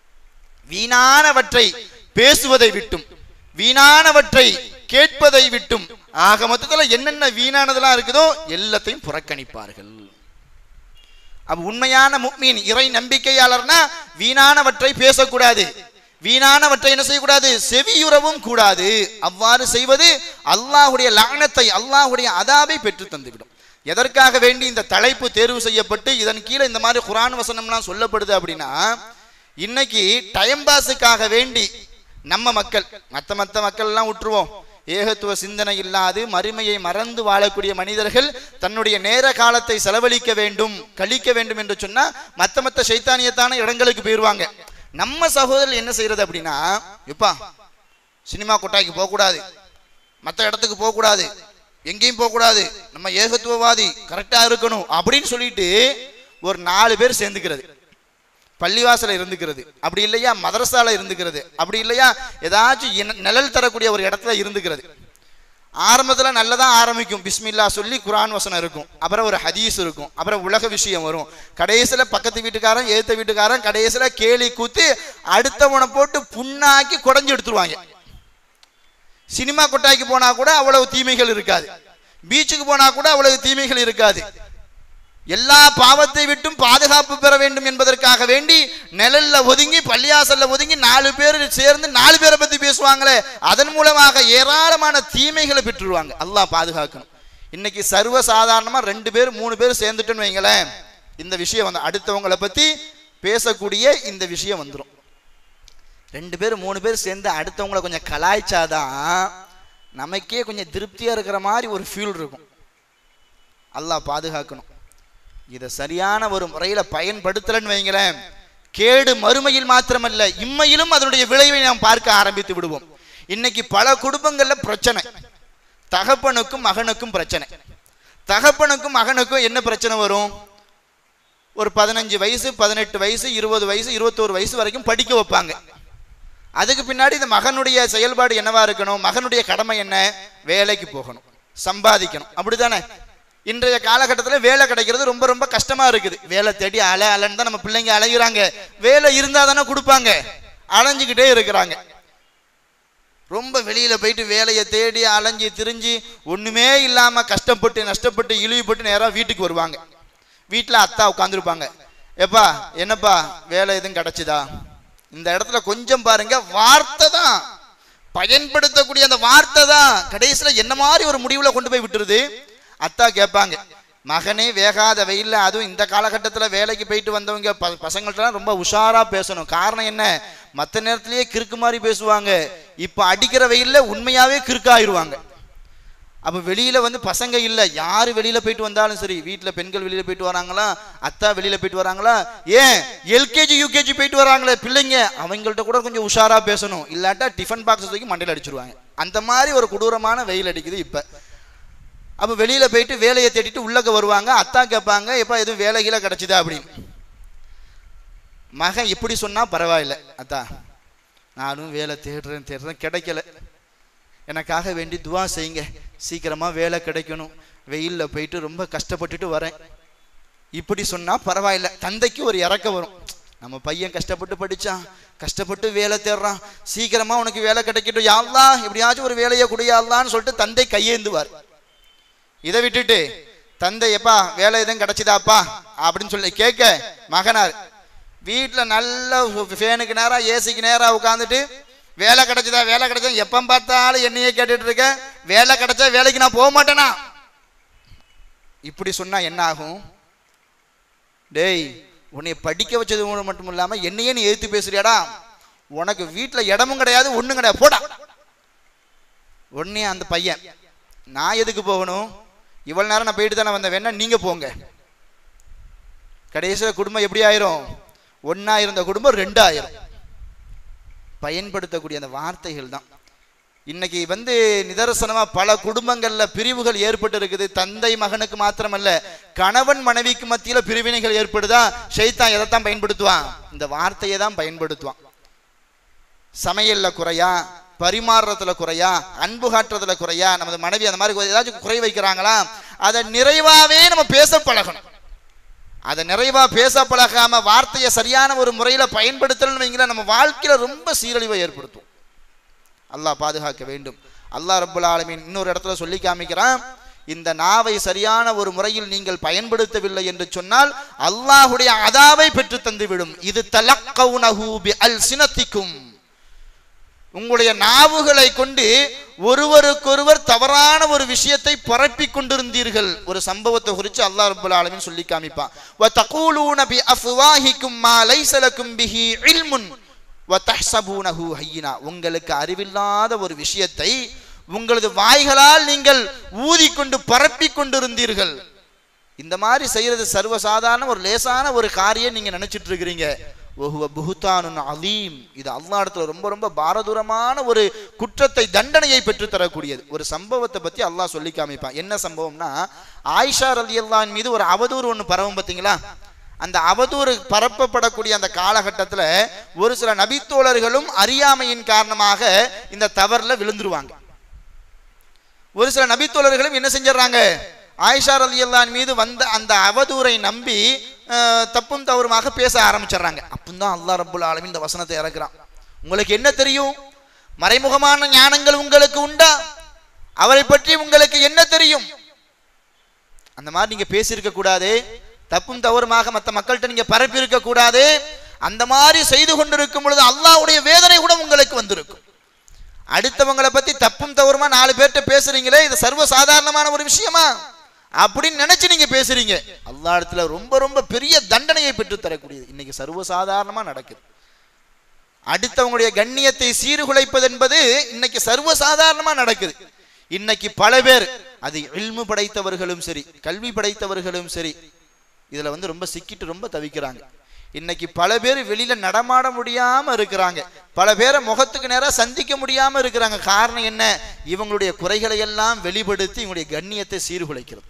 வீணானவற்றை பேசுவதை விட்டும் வீணானவற்றை கேட்பதை விட்டும், ஆக மொத்தத்தில் என்னென்ன வீணானதெல்லாம் இருக்குதோ எல்லாத்தையும் புறக்கணிப்பார்கள். அப்ப உண்மையான முஃமின் இறை நம்பிக்கையாளர்னா வீணானவற்றை பேசக்கூடாது, வீணானவற்றை என்ன செய்யக்கூடாது, செவியுறவும் கூடாது. அவ்வாறு செய்வது அல்லாஹ்வுடைய லானத்தை அல்லாஹ்வுடைய அதாபை பெற்று தந்துவிடும். எதற்காக வேண்டி இந்த தலைப்பு தேர்வு செய்யப்பட்டு இதன் கீழே இந்த மாதிரி குர்ஆன் வசனம்லாம் சொல்லப்படுது அப்படின்னா, இன்னைக்கு டைம் பாஸுக்காக வேண்டி நம்ம மக்கள், மற்ற மற்ற மக்கள் எல்லாம் விட்டுருவோம், ஏகத்துவ சிந்தனை இல்லாது மறுமையை மறந்து வாழக்கூடிய மனிதர்கள் தன்னுடைய நேர காலத்தை செலவழிக்க வேண்டும் கழிக்க வேண்டும் என்று சொன்னா மற்ற மற்ற சைத்தானியத்தான இடங்களுக்கு போயிருவாங்க. நம்ம சகோதரர் என்ன செய்யறது அப்படின்னா, எப்பா சினிமா கொட்டாய்க்கு போகக்கூடாது, மற்ற இடத்துக்கு போகக்கூடாது, எங்கேயும் போகக்கூடாது, நம்ம ஏகத்துவவாதி கரெக்டா இருக்கணும் அப்படின்னு சொல்லிட்டு ஒரு நாலு பேர் சேர்ந்துக்கிறது, பள்ளிவாசல இருந்துக்கிறது, அப்படி இல்லையா மதரசால இருந்துக்கிறது, அப்படி இல்லையா ஏதாச்சும் நிழல் தரக்கூடிய ஒரு இடத்துல இருந்துக்கிறது. ஆரம்பத்துல நல்லதான் ஆரம்பிக்கும், பிஸ்மில்லா சொல்லி குர்ஆன் வசனம் இருக்கும், அப்புறம் ஒரு ஹதீஸ் இருக்கும், அப்புறம் உலக விஷயம் வரும், கடைசியில பக்கத்து வீட்டுக்காரன் ஏத்த வீட்டுக்காரன் கடைசியில கேலி கூத்து அடுத்தவனை போட்டு புண்ணாக்கி குடஞ்சு எடுத்துருவாங்க. சினிமா கொட்டாய்க்கு போனா கூட அவ்வளவு தீமைகள் இருக்காது, பீச்சுக்கு போனா கூட அவ்வளவு தீமைகள் இருக்காது. எல்லா பாவத்தை விட்டும் பாதுகாப்பு பெற வேண்டும் என்பதற்காக வேண்டி நிழல்ல ஒதுங்கி பள்ளியாசல்ல ஒதுங்கி நாலு பேர் சேர்ந்து நாலு பேரை பத்தி பேசுவாங்களே, அதன் மூலமாக ஏராளமான தீமைகளை பெற்றுருவாங்க. அல்லாஹ் பாதுகாக்கணும். இன்னைக்கு சர்வ சாதாரணமா ரெண்டு பேர் மூணு பேர் சேர்ந்துட்டுன்னு வைங்களேன், இந்த விஷயம் வந்து அடுத்தவங்களை பத்தி பேசக்கூடிய இந்த விஷயம் வந்துடும். ரெண்டு பேர் மூணு பேர் சேர்ந்து அடுத்தவங்களை கொஞ்சம் கலாய்ச்சாதான் நமக்கே கொஞ்சம் திருப்தியா இருக்கிற மாதிரி ஒரு ஃபீல் இருக்கும். அல்லாஹ் பாதுகாக்கணும். இதை சரியான ஒரு முறையில பயன்படுத்தலன்னு வைங்களேன், கேடு மறுமையில் மாத்திரமல்ல இம்மையிலும் அதனுடைய விளைவை நாம் பார்க்க ஆரம்பித்து விடுவோம். இன்னைக்கு பல குடும்பங்கள்ல பிரச்சனை, தகப்பனுக்கும் மகனுக்கும் பிரச்சனை. தகப்பனுக்கும் மகனுக்கும் என்ன பிரச்சனை வரும்? ஒரு பதினஞ்சு வயசு பதினெட்டு வயசு இருபது வயசு இருபத்தோரு வயசு வரைக்கும் படிக்க வைப்பாங்க. அதுக்கு பின்னாடி இந்த மகனுடைய செயல்பாடு என்னவா இருக்கணும்? மகனுடைய கடமை என்ன? வேலைக்கு போகணும், சம்பாதிக்கணும், அப்படித்தானே? இன்றைய காலகட்டத்தில் வேலை கிடைக்கிறது ரொம்ப ரொம்ப கஷ்டமா இருக்குது. வேலை தேடி அல அலன்னு தான் நம்ம பிள்ளைங்க அலைகிறாங்க. வேலை இருந்தா தானே கொடுப்பாங்க, அலைஞ்சிக்கிட்டே இருக்கிறாங்க. ரொம்ப வெளியில போயிட்டு வேலையை தேடி அலைஞ்சி திரிஞ்சு ஒண்ணுமே இல்லாம கஷ்டப்பட்டு நஷ்டப்பட்டு இழிவுபட்டு நேரா வீட்டுக்கு வருவாங்க. வீட்டுல அத்தா உட்காந்துருப்பாங்க, எப்பா என்னப்பா வேலை எதுவும் கிடைச்சுதா? இந்த இடத்துல கொஞ்சம் பாருங்க, வார்த்தை தான் பயன்படுத்தக்கூடிய அந்த வார்த்தை தான் கடைசியில என்ன மாதிரி ஒரு முடிவுல கொண்டு போய் விட்டுருது. அத்தா கேட்பாங்க, மகனே வேகாத வெயில்ல, அதுவும் இந்த காலகட்டத்தில் வேலைக்கு போயிட்டு வந்தவங்க ப பசங்கள்ட்டலாம் ரொம்ப உஷாரா பேசணும். காரணம் என்ன? மற்ற நேரத்திலேயே கிறுக்கு மாதிரி பேசுவாங்க, இப்ப அடிக்கிற வெயில்ல உண்மையாவே கிறுக்காயிருவாங்க. அப்ப வெளியில வந்து பசங்க இல்ல, யாரு வெளியில போயிட்டு வந்தாலும் சரி, வீட்டுல பெண்கள் வெளியில போயிட்டு வராங்களா, அத்தா வெளியில போயிட்டு வராங்களா, ஏன் எல்கேஜி யூகேஜி போயிட்டு வராங்களே பிள்ளைங்க, அவங்கள்ட்ட கூட கொஞ்சம் உஷாரா பேசணும், இல்லாட்டா டிஃபன் பாக்ஸ் தூக்கி மண்டையில அடிச்சிருவாங்க. அந்த மாதிரி ஒரு கொடூரமான வெயில் அடிக்குது இப்ப. அப்ப வெளியில போயிட்டு வேலையை தேடிட்டு உள்ளக்க வருவாங்க. அத்தா கேட்பாங்க, எப்ப எதுவும் வேலை கீழே கிடைச்சிதா அப்படின்னு. மகன் இப்படி சொன்னா பரவாயில்ல, அத்தா நானும் வேலை தேடுறேன் தேடுறேன் கிடைக்கல, எனக்காக வேண்டி துவா செய்யுங்க, சீக்கிரமா வேலை கிடைக்கணும், வெயில்ல போயிட்டு ரொம்ப கஷ்டப்பட்டுட்டு வரேன். இப்படி சொன்னா பரவாயில்ல. தந்தைக்கு ஒரு இறக்க வரும், நம்ம பையன் கஷ்டப்பட்டு படிச்சான், கஷ்டப்பட்டு வேலை தேடுறான், சீக்கிரமா உனக்கு வேலை கிடைக்கட்டும் யா அல்லாஹ், எப்படியாச்சும் ஒரு வேலையை குடியா அல்லாஹ்னு சொல்லிட்டு தந்தை கையேந்துவார். இதை விட்டுட்டு தந்தை எப்பா வேலை எதுவும் கிடைச்சிதாப்பா அப்படின்னு சொல்லி கேட்க, மகனார் வீட்டில் நல்ல ஃபேனுக்கு நேரம் ஏசிக்கு நேரம் உட்காந்துட்டு வேலை கிடைச்சதா வேலை கிடைச்சா எப்போ பார்த்தாலும் என்னையே கேட்டுட்டு இருக்க, வேலை கிடைச்சா வேலைக்கு நான் போக மாட்டேனா. இப்படி சொன்னா என்ன ஆகும்? டேய், உன்னை படிக்க வச்சது மட்டும் இல்லாம என்னையே நீ எதிர்த்து பேசுறியாடா, உனக்கு வீட்டில் இடமும் கிடையாது ஒண்ணும் கிடையாது போடா. உடனே அந்த பையன், நான் எதுக்கு போகணும், இவ்வளவு நேரம் நான் போயிட்டு தானே வந்தேன், வேணா நீங்க போங்க. கடைசியில் குடும்பம் எப்படி ஆயிரும்? ஒன்னா இருந்த குடும்பம் ரெண்டாயிரம். பயன்படுத்தக்கூடிய அந்த வார்த்தைகள் தான் இன்னைக்கு வந்து நிதர்சனமா பல குடும்பங்கள்ல பிரிவுகள் ஏற்பட்டு இருக்குது. தந்தை மகனுக்கு மாத்திரமல்ல, கணவன் மனைவிக்கு மத்தியில பிரிவினைகள் ஏற்படுதா, ஷைத்தான் எதைத்தான் பயன்படுத்துவான்? இந்த வார்த்தையை தான் பயன்படுத்துவான். சமையல்ல குறையா, பரிமாறுறதுல குறையா, அன்பு காட்டுறதுல குறையா, நமது மனைவி அந்த மாதிரி ஏதாச்சும் குறை வைக்கிறாங்களா, அதை நிறைவாவே நம்ம பேச பழகணும். அதை நிறைவா பேச பழகாம வார்த்தையை சரியான ஒரு முறையில பயன்படுத்தணும், நம்ம வாழ்க்கையில ரொம்ப சீரழிவை ஏற்படுத்தும். அல்லாஹ் பாதுகாக்க வேண்டும். அல்லாஹ் ரப்பல் ஆலமீன் இன்னொரு இடத்துல சொல்லி காமிக்கிறான், இந்த நாவை சரியான ஒரு முறையில் நீங்கள் பயன்படுத்தவில்லை என்று சொன்னால் அல்லாஹ்வுடைய அதாவை பெற்று தந்துவிடும். இது தலக்கவுனஹு பிஅல்சினதிக்கும், உங்களுடைய நாவுகளை கொண்டு ஒருவருக்கொருவர் தவறான ஒரு விஷயத்தை பரப்பி கொண்டிருந்தீர்கள். ஒரு சம்பவத்தை குறித்து அல்லாஹ் ரப்பல் ஆலமீன் சொல்லி காமிப்பான். வ தகூலூன பி அஃப்வாஹிக்கும் மா லைஸ லக்கும் பிஹி இல்முன் வ தஹ்ஸபூனஹு ஹய்யினா, உங்களுக்கு அறிவில்லாத ஒரு விஷயத்தை உங்களது வாய்களால் நீங்கள் ஊதிக்கொண்டு பரப்பி கொண்டிருந்தீர்கள். இந்த மாதிரி செய்யறது சர்வசாதாரண ஒரு லேசான ஒரு காரியம் நீங்க நினைச்சிட்டு இருக்கிறீங்க. வஹுவ புஹ்தானுன் அலீம், இது அல்லாஹ் இடத்துல ரொம்ப ரொம்ப பாரதூரமான ஒரு குற்றத்தை தண்டனையை பெற்று தரக்கூடியது. ஒரு சம்பவத்தை பத்தி அல்லாஹ் சொல்லி காமிப்பான். என்ன சம்பவம்னா, ஆயிஷா ரலியல்லாஹு அன்ஹா மீது ஒரு அவதூறு ஒன்று பரவும் பார்த்தீங்களா? அந்த அவதூறு பரப்பப்படக்கூடிய அந்த காலகட்டத்தில் ஒரு சில நபித்தோழர்களும் அறியாமையின் காரணமாக இந்த தவறுல விழுந்துருவாங்க. ஒரு சில நபித்தோழர்களும் என்ன செஞ்சிடறாங்க, ஆயிஷா ரலியல்லாஹு அன்ஹா மீது வந்த அந்த அவதூறை நம்பி தப்பும் தவறுமாக பேச ஆரம்பிச்சிடறாங்க. அப்பதான் அல்லாஹ் ரப்பல் ஆலமீன் இந்த வசனத்தை இறக்குறான். உங்களுக்கு என்ன தெரியும்? மறைமுகமான ஞானங்கள் உங்களுக்கு உண்டா? அவரை பற்றி உங்களுக்கு என்ன தெரியும்? அந்த மாதிரி நீங்க பேசியிருக்க கூடாது. தப்பும் தவறுமாக மற்ற மக்கள்கிட்ட நீங்க பரப்பி இருக்க கூடாது. அந்த மாதிரி செய்து கொண்டிருக்கும் பொழுது அல்லாஹ்வுடைய வேதனை கூட உங்களுக்கு வந்திருக்கும். அடுத்தவங்களை பத்தி தப்பும் தவறுமா நாலு பேர்கிட்ட பேசுறீங்களே, இது சர்வ சாதாரணமான ஒரு விஷயமா அப்படின்னு நினைச்சு நீங்க பேசுறீங்க. அல்லாஹ் இடத்துல ரொம்ப ரொம்ப பெரிய தண்டனையை பெற்று தரக்கூடியது. இன்னைக்கு சர்வசாதாரணமா நடக்குது. அடுத்தவங்களுடைய கண்ணியத்தை சீர்குலைப்பது என்பது இன்னைக்கு சர்வசாதாரணமா நடக்குது. இன்னைக்கு பல பேர், அது இல்மு படைத்தவர்களும் சரி, கல்வி படைத்தவர்களும் சரி, இதுல வந்து ரொம்ப சிக்கிட்டு ரொம்ப தவிக்கிறாங்க. இன்னைக்கு பல பேர் வெளியில நடமாட முடியாம இருக்கிறாங்க. பல பேரை முகத்துக்கு நேரம் சந்திக்க முடியாம இருக்கிறாங்க. காரணம் என்ன? இவங்களுடைய குறைகளை எல்லாம் வெளிப்படுத்தி இவங்களுடைய கண்ணியத்தை சீர்குலைக்கிறது.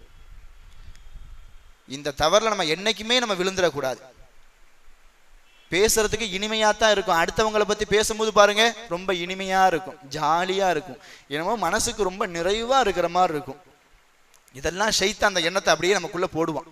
இந்த தவறுல நம்ம என்னைக்குமே நம்ம விழுந்துடக்கூடாது. பேசுறதுக்கு இனிமையா தான் இருக்கும். அடுத்தவங்களை பத்தி பேசும்போது பாருங்க, ரொம்ப இனிமையா இருக்கும், ஜாலியா இருக்கும், என்னமோ மனசுக்கு ரொம்ப நிறைவா இருக்கிற மாதிரி இருக்கும். இதெல்லாம் ஷைத்தான் அந்த எண்ணத்தை அப்படியே நமக்குள்ள போடுவான்.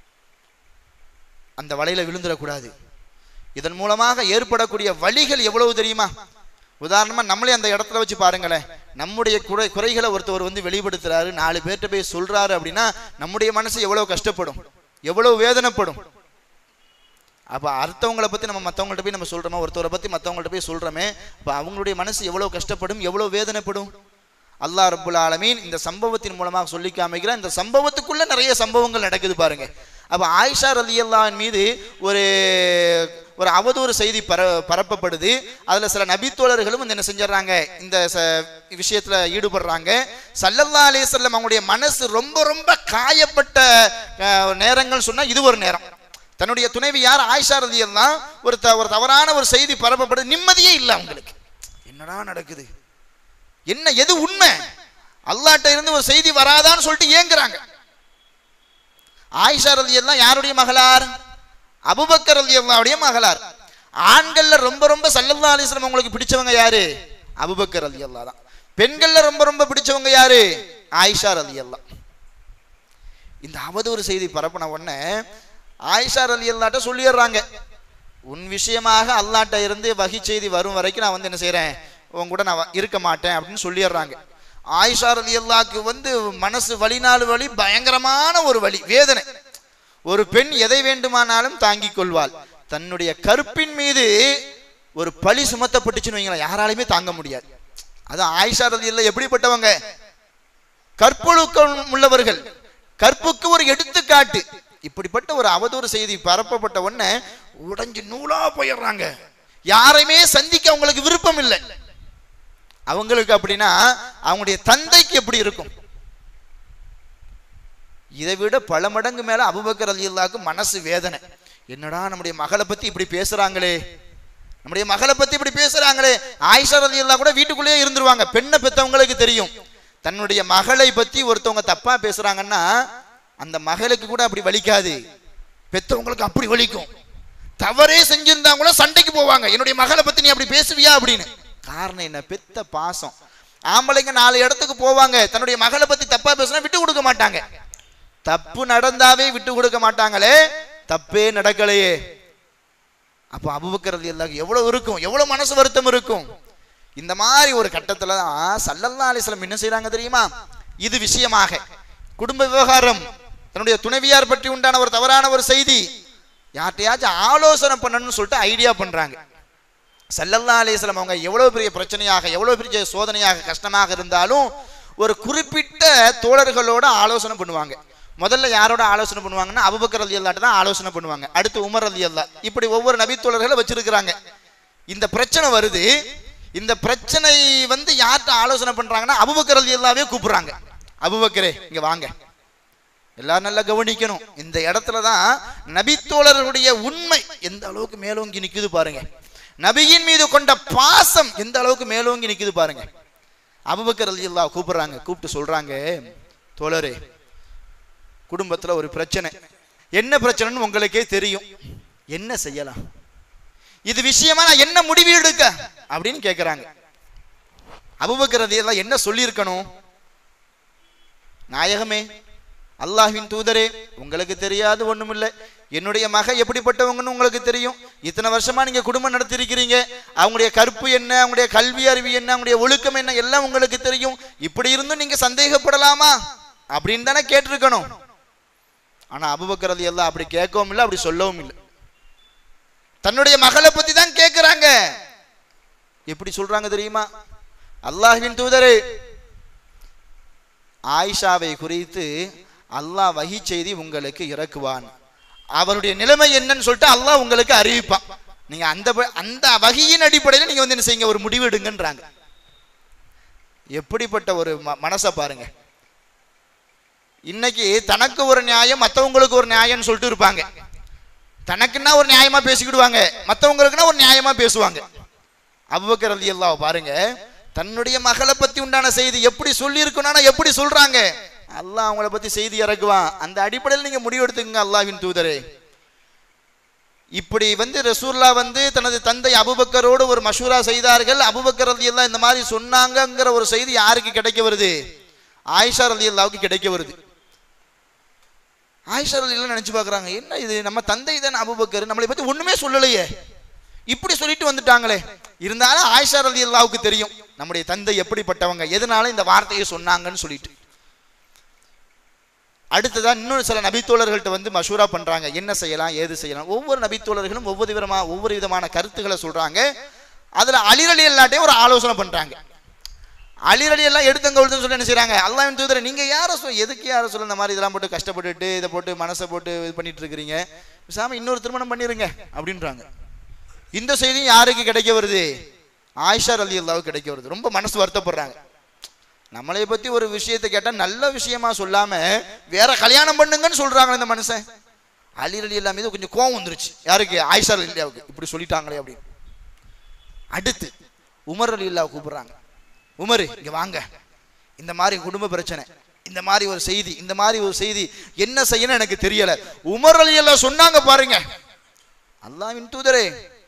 அந்த வலையில விழுந்துடக்கூடாது. இதன் மூலமாக ஏற்படக்கூடிய வழிகள் எவ்வளவு தெரியுமா? உதாரணமா நம்மளே அந்த இடத்துல வச்சு பாருங்களேன். நம்முடைய குறை குறைகளை ஒருத்தவர் வந்து வெளிப்படுத்துறாரு, நாலு பேர்கிட்ட போய் சொல்றாரு அப்படின்னா நம்முடைய மனசு எவ்வளவு கஷ்டப்படும், எவ்வளவு வேதனைப்படும். அப்ப அடுத்தவங்களை பத்தி நம்ம மற்றவங்கள்ட்ட போய் நம்ம சொல்றோமா, ஒருத்தவரை பத்தி மற்றவங்கள்ட்ட போய் சொல்றோமே, அப்ப அவங்களுடைய மனசு எவ்வளவு கஷ்டப்படும், எவ்வளவு வேதனைப்படும். அல்லாஹ் ரப்புல் ஆலமீன் இந்த சம்பவத்தின் மூலமாக சொல்லி காமிக்கிறான். இந்த சம்பவத்துக்குள்ள நிறைய சம்பவங்கள் நடக்குது பாருங்க. அப்ப ஆயிஷா ரலியல்லாஹு அன்ஹா மீது ஒரு ஒரு அவதூறு செய்தி பர பரப்பப்படுது. அதுல சில நபித்தோழர்களும் என்ன செஞ்சிடறாங்க, இந்த விஷயத்துல ஈடுபடுறாங்க. ஸல்லல்லாஹு அலைஹி வஸல்லம் அவங்களுடைய மனசு ரொம்ப ரொம்ப காயப்பட்ட நேரங்கள் சொன்னா இது ஒரு நேரம். தன்னுடைய துணைவி யார், ஆயிஷா ரலியல்லாஹு ஒரு ஒரு தவறான ஒரு செய்தி பரப்பப்படுது, நிம்மதியே இல்லை அவங்களுக்கு. என்னடா நடக்குது, என்ன எது உண்மை? அல்லாஹ்ட்ட இருந்து ஒரு செய்தி வராதான்னு சொல்லிட்டு ஏங்குறாங்க. ஆயிஷா ரலியல்லாஹு யாருடைய மகளார்? அபூபக்கர் ரலியல்லாஹுடைய மகளார். ஆண்கள்ல ரொம்ப ரொம்ப ஸல்லல்லாஹு அலைஹி வஸல்லம் உங்களுக்கு பிடிச்சவங்க யாரு? அபூபக்கர் ரலியல்லாஹு தான். பெண்கள்ல ரொம்ப ரொம்ப பிடிச்சவங்க யாரு? ஆயிஷா ரலியல்லாஹு. இந்த அவதூறு செய்தி பரப்பின உடனே ஆயிஷா ரலியல்லாஹு சொல்லிடுறாங்க, உன் விஷயமாக அல்லாஹ்ட்ட இருந்து வஹி செய்தி வரும் வரைக்கும் நான் வந்து என்ன செய்யறேன், உன் கூட நான் இருக்க மாட்டேன் அப்படின்னு சொல்லிடுறாங்க. ஆயிஷா ரலியல்லாஹுக்கு வந்து மனசு வலினாலு வலி, பயங்கரமான ஒரு வலி, வேதனை. ஒரு பெண் எதை வேண்டுமானாலும் தாங்கிக் கொள்வாள். தன்னுடைய கற்பின் மீது ஒரு பழி சுமத்தப்பட்டுச்சுன்னு வைங்களேன், யாராலுமே தாங்க முடியாது. அது ஆயிஷா ரலியல்லாஹு எப்படிப்பட்டவங்க? கற்பொழுக்கம் உள்ளவர்கள், கற்புக்கு ஒரு எடுத்துக்காட்டு. இப்படிப்பட்ட ஒரு அவதூறு செய்தி பரப்பப்பட்ட உடனே உடைஞ்சு நூலா போயிடுறாங்க. யாரையுமே சந்திக்க அவங்களுக்கு விருப்பம் இல்லை. அவங்களுக்கு அப்படின்னா அவங்களுடைய தந்தைக்கு எப்படி இருக்கும்? இதை விட பல மடங்கு மேல அபூபக்கர் ரலியல்லாஹுக்கு மனசு வேதனை. என்னடா நம்முடைய மகளை பத்தி இப்படி பேசுறாங்களே, நம்முடைய மகளை பத்தி இப்படி பேசுறாங்களே. ஆயிஷா ரலியல்லாஹு கூட வீட்டுக்குள்ளேயே இருந்துருவாங்க. பெண்ணை பெற்றவங்களுக்கு தெரியும், தன்னுடைய மகளை பத்தி ஒருத்தவங்க தப்பா பேசுறாங்கன்னா அந்த மகளுக்கு கூட அப்படி வலிக்காது, பெற்றவங்களுக்கு அப்படி வலிக்கும். தவறே செஞ்சிருந்தா கூட சண்டைக்கு போவாங்க, என்னுடைய மகளை பத்தி நீ அப்படி பேசுவியா அப்படின்னு. காரணம் என்ன? பெத்த பாசம். ஆம்பளைங்க நாலு இடத்துக்கு போவாங்க, தன்னுடைய மகளை பத்தி தப்பா பேசினா விட்டு கொடுக்க மாட்டாங்க. தப்பு நடந்தாவே விட்டு கொடுக்க மாட்டாங்களே, தப்பே நடக்கலையே. அப்ப அபூபக்கர் ரலியல்லாஹு எவ்வளவு இருக்கும், எவ்வளவு மனசு வருத்தம் இருக்கும். இந்த மாதிரி ஒரு கட்டத்துல தான் ஸல்லல்லாஹு அலைஹி வஸல்லம் என்ன செய்றாங்க தெரியுமா? இது விஷயமாக குடும்ப விவகாரம், தன்னுடைய துணைவியார் பற்றி உண்டான ஒரு தவறான ஒரு செய்தி, யார்ட்டையாச்சும் ஆலோசனை பண்ணணும்னு சொல்லிட்டு ஐடியா பண்றாங்க. ஸல்லல்லாஹு அலைஹி வஸல்லம் அவங்க எவ்வளவு பெரிய பிரச்சனையாக, எவ்வளவு பெரிய சோதனையாக, கஷ்டமாக இருந்தாலும் ஒரு குறிப்பிட்ட தோழர்களோட ஆலோசனை பண்ணுவாங்க. முதல்ல யாரோட ஆலோசனை பண்ணுவாங்கன்னா அபூபக்கர் ரலியல்லாஹு தான் ஆலோசனை பண்ணுவாங்க. அடுத்து உமர் ரலியல்லாஹு. இப்படி ஒவ்வொரு நபி தோழர்களை வச்சிருக்கிறாங்க. இந்த பிரச்சனை வருது, இந்த பிரச்சனை வந்து யார்கிட்ட ஆலோசனை பண்றாங்கன்னா அபூபக்கர் ரலியல்லாஹுவே கூப்பிடுறாங்க. அபூபக்கரே இங்க வாங்க, எல்லாரும் நல்லா கவனிக்கணும். இந்த இடத்துல தான் நபி தோழர்களுடைய உண்மை எந்த அளவுக்கு மேலோங்கி நிக்குது பாருங்க. நபியின் மீது கொண்ட பாசம் எந்த அளவுக்கு மேலோங்கி நிக்குது பாருங்க. அபூபக்கர் ரலியல்லாஹு கூப்பிடுறாங்க. கூப்பிட்டு சொல்றாங்க, தோழரே குடும்பத்துல ஒரு பிரச்சனை, என்ன பிரச்சனைன்னு உங்களுக்கே தெரியும், என்ன செய்யலாம், இது விஷயமா நான் என்ன முடிவு எடுக்க அப்படின்னு கேட்கிறாங்க. அபூபக்கர் ரலியல்லாஹு என்ன சொல்லி இருக்கணும்? நாயகமே, அல்லாஹ்வின் தூதரே, உங்களுக்கு தெரியாது ஒண்ணுமில்லை, என்னுடைய மக எப்படிப்பட்டவங்கன்னு உங்களுக்கு தெரியும். இத்தனை வருஷமா நீங்க குடும்பம் நடத்திருக்கிறீங்க, அவங்களுடைய கற்பு என்ன, அவங்களுடைய கல்வி அறிவு என்ன, அவங்களுடைய ஒழுக்கம் என்ன, எல்லாம் உங்களுக்கு தெரியும். இப்படி இருந்தும் நீங்க சந்தேகப்படலாமா அப்படின்னு தானே கேட்டிருக்கணும். ஆனா அபூபக்கர் ரலியல்லாஹு அப்படி கேட்கவும் இல்லை, அப்படி சொல்லவும் இல்லை. தன்னுடைய மகளை பத்தி தான் கேட்கிறாங்க. எப்படி சொல்றாங்க தெரியுமா? அல்லாஹ்வின் தூதரே, ஆயிஷாவை குறித்து அல்லாஹ் வஹி செய்தி உங்களுக்கு இறக்குவான், அவருடைய நிலைமை என்னன்னு சொல்லிட்டு அல்லாஹ் உங்களுக்கு அறிவிப்பான். நீங்க அந்த அந்த வஹியின் அடிப்படையில் நீங்க வந்து என்ன செய்யுங்க, ஒரு முடிவு எடுங்கன்றாங்க. எப்படிப்பட்ட ஒரு மனசை பாருங்க. இன்னைக்கு தனக்கு ஒரு நியாயம், மற்றவங்களுக்கு ஒரு நியாயம்னு சொல்லிட்டு இருப்பாங்க. தனக்குன்னா ஒரு நியாயமா பேசிக்கிடுவாங்க, மற்றவங்களுக்குன்னா ஒரு நியாயமா பேசுவாங்க. அபூபக்கர் ரலியல்லாஹு பாருங்க, தன்னுடைய மகளை பத்தி உண்டான செய்தி எப்படி சொல்லி இருக்கணும்னா எப்படி சொல்றாங்க, அல்லாஹ் அவங்கள பத்தி செய்தி இறக்குவான், அந்த அடிப்படையில் நீங்க முடிவு எடுத்துக்கங்க அல்லாஹ்வின் தூதரே. இப்படி வந்து ரசூலுல்லாஹ் வந்து தனது தந்தை அபூபக்கரோடு ஒரு மஷூரா செய்தார்கள். அபூபக்கர் ரலியல்லாஹு இந்த மாதிரி சொன்னாங்கங்கிற ஒரு செய்தி யாருக்கு கிடைக்க வருது? ஆயிஷா ரலியல்லாஹுக்கு கிடைக்க வருது. ஆயிஷா ரலியல்லாஹு நினைச்சு பாக்குறாங்க, என்ன இது, நம்ம தந்தை தானே அபூபக்கர், நம்மளை பத்தி ஒண்ணுமே சொல்லலையே, இப்படி சொல்லிட்டு வந்துட்டாங்களே. இருந்தாலும் ஆயிஷா ரலியல்லாஹுக்கு தெரியும் நம்முடைய தந்தை எப்படிப்பட்டவங்க, எதனால இந்த வார்த்தையை சொன்னாங்கன்னு சொல்லிட்டு. அடுத்ததான் இன்னொரு சில நபித்தோழர்கள்ட்ட வந்து மஷூரா பண்றாங்க, என்ன செய்யலாம் ஏது செய்யலாம். ஒவ்வொரு நபித்தோழர்களும் ஒவ்வொரு விதமா ஒவ்வொரு விதமான கருத்துக்களை சொல்றாங்க. அதுல அலி ரலியல்லாஹு ஒரு ஆலோசனை பண்றாங்க. அலி ரலியல்லாஹு எடுத்தங்க ஒழுதுன்னு சொல்லி என்ன செய்யறாங்க, அல்லாஹ்வின் தூதரே நீங்க யார சொல்ல, எதுக்கு யார சொல்ல, இந்த மாதிரி இதெல்லாம் போட்டு கஷ்டப்பட்டுட்டு இதை போட்டு மனசை போட்டு இது பண்ணிட்டு இருக்கிறீங்க, சாமி இன்னொரு திருமணம் பண்ணிருங்க அப்படின்றாங்க. இந்த செய்தியும் யாருக்கு கிடைக்க வருது? ஆயிஷா ரலியல்லாஹுக்கு கிடைக்க வருது. ரொம்ப மனசு வருத்தப்படுறாங்க. நம்மளை பத்தி ஒரு விஷயத்தை கேட்டா நல்ல விஷயமா சொல்லாம வேற கல்யாணம் பண்ணுங்கன்னு சொல்றாங்க இந்த மனுஷன். அலி ரலியல்லாஹு மீது கொஞ்சம் கோவம் வந்துருச்சு. யாருக்கு? ஆயிஷா ரலியல்லாஹுக்கு. இப்படி சொல்லிட்டாங்களே அப்படின்னு. அடுத்து உமர் ரலியல்லாஹு கூப்பிடுறாங்க. உமர் இங்க வாங்க, இந்த மாதிரி குடும்ப பிரச்சனை, இந்த மாதிரி ஒரு செய்தி, இந்த மாதிரி ஒரு செய்தி, என்ன செய்யணும் எனக்கு தெரியல. உமர் ரலியல்லாஹு சொன்னாங்க பாருங்க, அல்லாஹ்வின் தூதரே,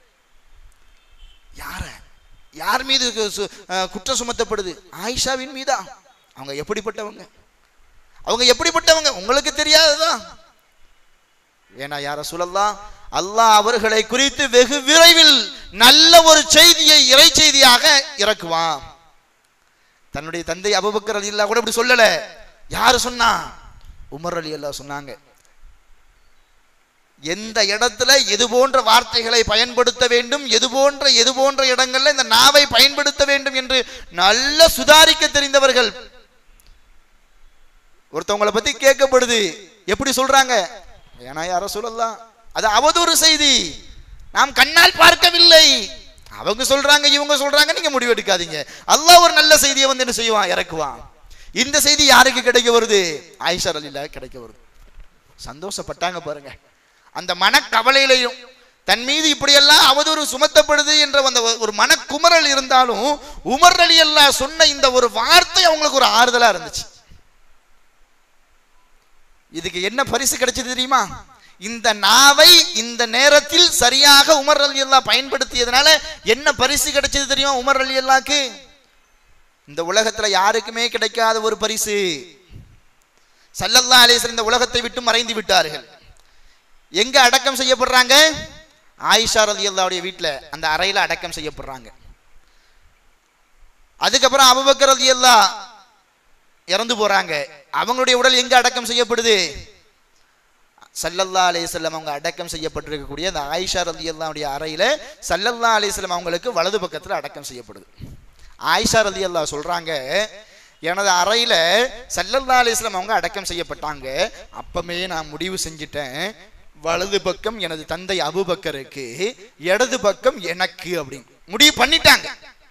யார யார் மீது குற்றம் சுமத்தப்படுது? ஆயிஷாவின் மீதா? அவங்க எப்படிப்பட்டவங்க? அவங்க எப்படிப்பட்டவங்க உங்களுக்கு தெரியாததா? வேணா யா ரசூலல்லாஹ், அல்லாஹ் அவர்களை குறித்து வெகு விரைவில் நல்ல ஒரு செய்தியை இறை செய்தியாக இறக்குவான். தன்னுடைய தந்தை அபூபக்கர் ரலியல்லாஹு கூட இப்படி சொல்லல. யாரு சொன்னா? உமர் ரலியல்லாஹு சொன்னாங்க. எந்த இடத்துல எது போன்ற வார்த்தைகளை பயன்படுத்த வேண்டும், எது போன்ற எது போன்ற இடங்கள்ல இந்த நாவை பயன்படுத்த வேண்டும் என்று நல்ல சுதாரிக்க தெரிந்தவர்கள். ஒருத்தவங்களை பத்தி கேட்கப்படுது, எப்படி சொல்றாங்க? ஏன்னா யார சொல்லலாம், அது அவதூறு செய்தி, நாம் கண்ணால் பார்க்கவில்லை, அவங்க சொல்றாங்க இவங்க சொல்றாங்க, நீங்க முடிவு எடுக்காதீங்க. அல்லாஹ் ஒரு நல்ல செய்தியை வந்து என்ன செய்வான்? இறக்குவான். இந்த செய்தி யாருக்கு கிடைக்க வருது? ஆயிஷா ரலியல்லாஹு கிடைக்க வருது. சந்தோஷப்பட்டாங்க பாருங்க. அந்த மனக்கவலையிலையும் தன் மீது இப்படியெல்லாம் அவதூறு சுமத்தப்படுது என்ற அந்த ஒரு மனக்குமரல் இருந்தாலும் உமர் ரலியல்லாஹு சொன்ன இந்த ஒரு வார்த்தை அவங்களுக்கு ஒரு ஆறுதலா இருந்துச்சு. இதுக்கு என்ன பரிசு கிடைச்சது தெரியுமா? இந்த நாவை இந்த நேரத்தில் சரியாக உமர் ரலியல்லாஹு பயன்படுத்தியதனால என்ன பரிசு கிடைச்சது தெரியுமா உமர் ரலியல்லாஹுக்கு? இந்த உலகத்துல யாருக்குமே கிடைக்காத ஒரு பரிசு. ஸல்லல்லாஹு அலைஹி வஸல்லம் இந்த உலகத்தை விட்டு மறைந்து விட்டார்கள். எங்க அடக்கம் செய்யப்படுறாங்க? ஆயிஷா ரலியல்லாஹுடைய வீட்டுல, அந்த அறையில அடக்கம் செய்யப்படுறாங்க. அதுக்கப்புறம் அபூபக்கர் ரலியல்லாஹு இறந்து போறாங்க. அவங்களுடைய உடல் எங்க அடக்கம் செய்யப்படுது? ஸல்லல்லாஹு அலைஹி வஸல்லம் அவங்க அடக்கம் செய்யப்பட்டிருக்கக்கூடிய அந்த ஆயிஷா ரலியல்லாஹுடைய அறையில ஸல்லல்லாஹு அலைஹி வஸல்லம் அவங்களுக்கு வலது பக்கத்துல அடக்கம் செய்யப்படுது. ஆயிஷா ரலியல்லாஹு சொல்றாங்க, எனது அறையில ஸல்லல்லாஹு அலைஹி வஸல்லம் அவங்க அடக்கம் செய்யப்பட்டாங்க. அப்பமே நான் முடிவு செஞ்சிட்டேன், வலது பக்கம் எனது தந்தை அபூபக்கருக்கு, இடது பக்கம் எனக்கு அப்படின்னு முடிவு பண்ணிட்டாங்க.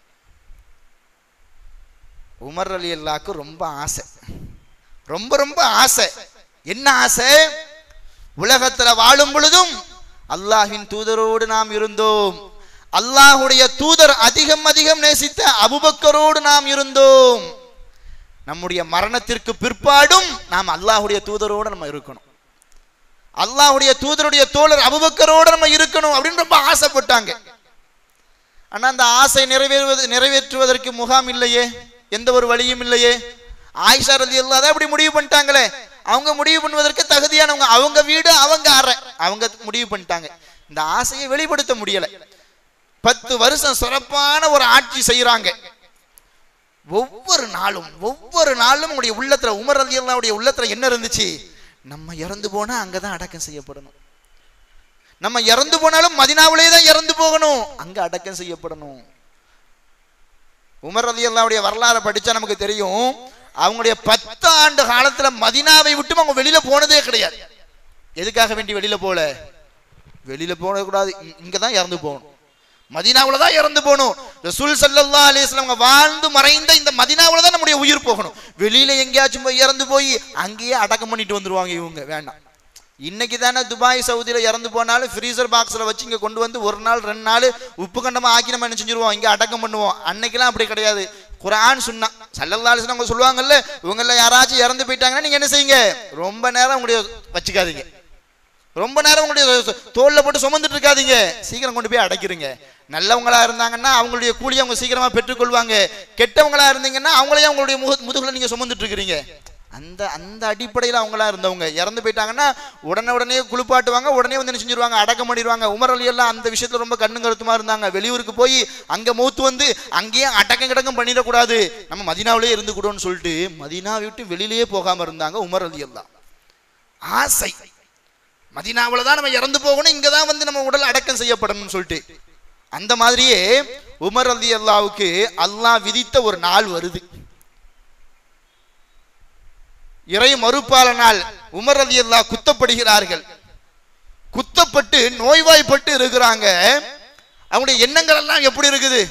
உமர் ரலியல்லாஹுக்கு ரொம்ப ஆசை, ரொம்ப ரொம்ப ஆசை. என்ன ஆசை? உலகத்துல வாழும் பொழுதும் அல்லாஹ்வின் தூதரோடு நாம் இருந்தோம், அல்லாஹ்வுடைய தூதர் அதிகம் அதிகம் நேசித்த அபூபக்கரோடு நாம் இருந்தோம், நம்முடைய மரணத்திற்கு பிற்பாடும் நாம் அல்லாஹ்வுடைய தூதரோடு நம்ம இருக்கணும், அல்லாஹ்வுடைய தூதருடைய தோழர் அபூபக்கரோடு நம்ம இருக்கணும் அப்படின்னு ரொம்ப ஆசைப்பட்டாங்க. ஆனா அந்த ஆசை நிறைவேறுவது நிறைவேற்றுவதற்கு முகாம் இல்லையே, எந்த ஒரு வழியும் இல்லையே. ஆயிஷா ரலியல்லாஹு தான் அப்படி முடிவு பண்ணிட்டாங்களே, அவங்க முடிவு பண்ணுவதற்கு தகுதியானவங்க, அவங்க வீடு அவங்க அறை, அவங்க முடிவு பண்ணிட்டாங்க. இந்த ஆசையை வெளிப்படுத்த முடியல. பத்து வருஷம் சிறப்பான ஒரு ஆட்சி செய்யறாங்க. ஒவ்வொரு நாளும் ஒவ்வொரு நாளும் உங்களுடைய உள்ளத்துல, உமர் ரலியல்லாஹுடைய உள்ளத்துல என்ன இருந்துச்சு? நம்ம இறந்து போனா அங்கதான் அடக்கம் செய்யப்படணும், நம்ம இறந்து போனாலும் மதீனாவிலே தான் இறந்து போகணும், அங்க அடக்கம் செய்யப்படணும். உமர் ரலியல்லாஹுடைய வரலாறு படிச்சா நமக்கு தெரியும், அவங்களுடைய பத்து ஆண்டு காலத்துல மதீனாவை விட்டு அவங்க வெளியில போனதே கிடையாது. எதுக்காக வேண்டி வெளியில போல? வெளியில போன கூடாது, இங்கதான் இறந்து போகணும், மதீனாவுல தான் இறந்து போகணும். ரசூல் ஸல்லல்லாஹு அலைஹி வஸல்லம் வாழ்ந்து மறைந்த இந்த மதீனாவுல தான் நம்முடைய உயிர் போகணும். வெளியில எங்கேயாச்சும் போய் இறந்து போய் அங்கேயே அடக்கம் பண்ணிட்டு வந்துருவாங்க இவங்க. வேண்டாம். இன்னைக்கு தானே துபாய் சவுதியில இறந்து போனாலும் ஃப்ரீசர் பாக்ஸ்ல வச்சு இங்க கொண்டு வந்து ஒரு நாள் ரெண்டு நாள் உப்பு கண்டமா ஆக்கி நம்ம என்ன செஞ்சிருவோம், இங்க அடக்கம் பண்ணுவோம். அன்னைக்கெல்லாம் அப்படி கிடையாது. குர்ஆன் சுன்னா ஸல்லல்லாஹு அலைஹி வஸல்லம் சொல்லுவாங்கல்ல, இவங்கள யாராச்சும் இறந்து போயிட்டாங்கன்னா நீங்க என்ன செய்யுங்க, ரொம்ப நேரம் உங்களுடைய வச்சுக்காதீங்க, ரொம்ப நேரம் உங்களுடைய தோல்ல போட்டு சுமந்துட்டு இருக்காதீங்க, சீக்கிரம் கொண்டு போய் அடைக்கிறீங்க. நல்லவங்களா இருந்தாங்கன்னா அவங்களுடைய கூலியை அவங்க சீக்கிரமா பெற்றுக்கொள்வாங்க, கெட்டவங்களா இருந்தீங்கன்னா அவங்களையும் அவங்களுடைய முக முதுகுல நீங்க சுமந்துட்டு இருக்கிறீங்க. அந்த அந்த அடிப்படையில் அவங்களா இருந்தவங்க இறந்து போயிட்டாங்கன்னா உடனே உடனே குளிப்பாட்டுவாங்க, உடனே வந்து என்ன செஞ்சிருவாங்க, அடக்கம் பண்ணிடுவாங்க. உமர் ரலியல்லாஹு அந்த விஷயத்துல ரொம்ப கண்ணு கருத்துமா இருந்தாங்க. வெளியூருக்கு போய் அங்க மௌத்து வந்து அங்கேயே அடக்கம் கிடக்கம் பண்ணிடக்கூடாது, நம்ம மதீனாவிலேயே இருந்து கூடன்னு சொல்லிட்டு மதீனா விட்டு வெளியிலேயே போகாம இருந்தாங்க உமர் ரலியல்லாஹு. ஆசை, மதீனாவுல தான் நம்ம இறந்து போகணும், இங்கதான் வந்து நம்ம உடல் அடக்கம் செய்யப்படணும்னு சொல்லிட்டு. அந்த மாதிரியே உமர் ரலியல்லாஹுக்கு அல்லாஹ் விதித்த ஒரு நாள் வருது, இறை மறுப்பாளனால் உமர் ரலியல்லாஹு குத்தப்படுகிறார்கள். குத்தப்பட்டு நோய்வாய்ப்பட்டு இருக்கிறாங்க. அவங்களுடைய எண்ணங்கள் எல்லாம் எப்படி இருக்குது?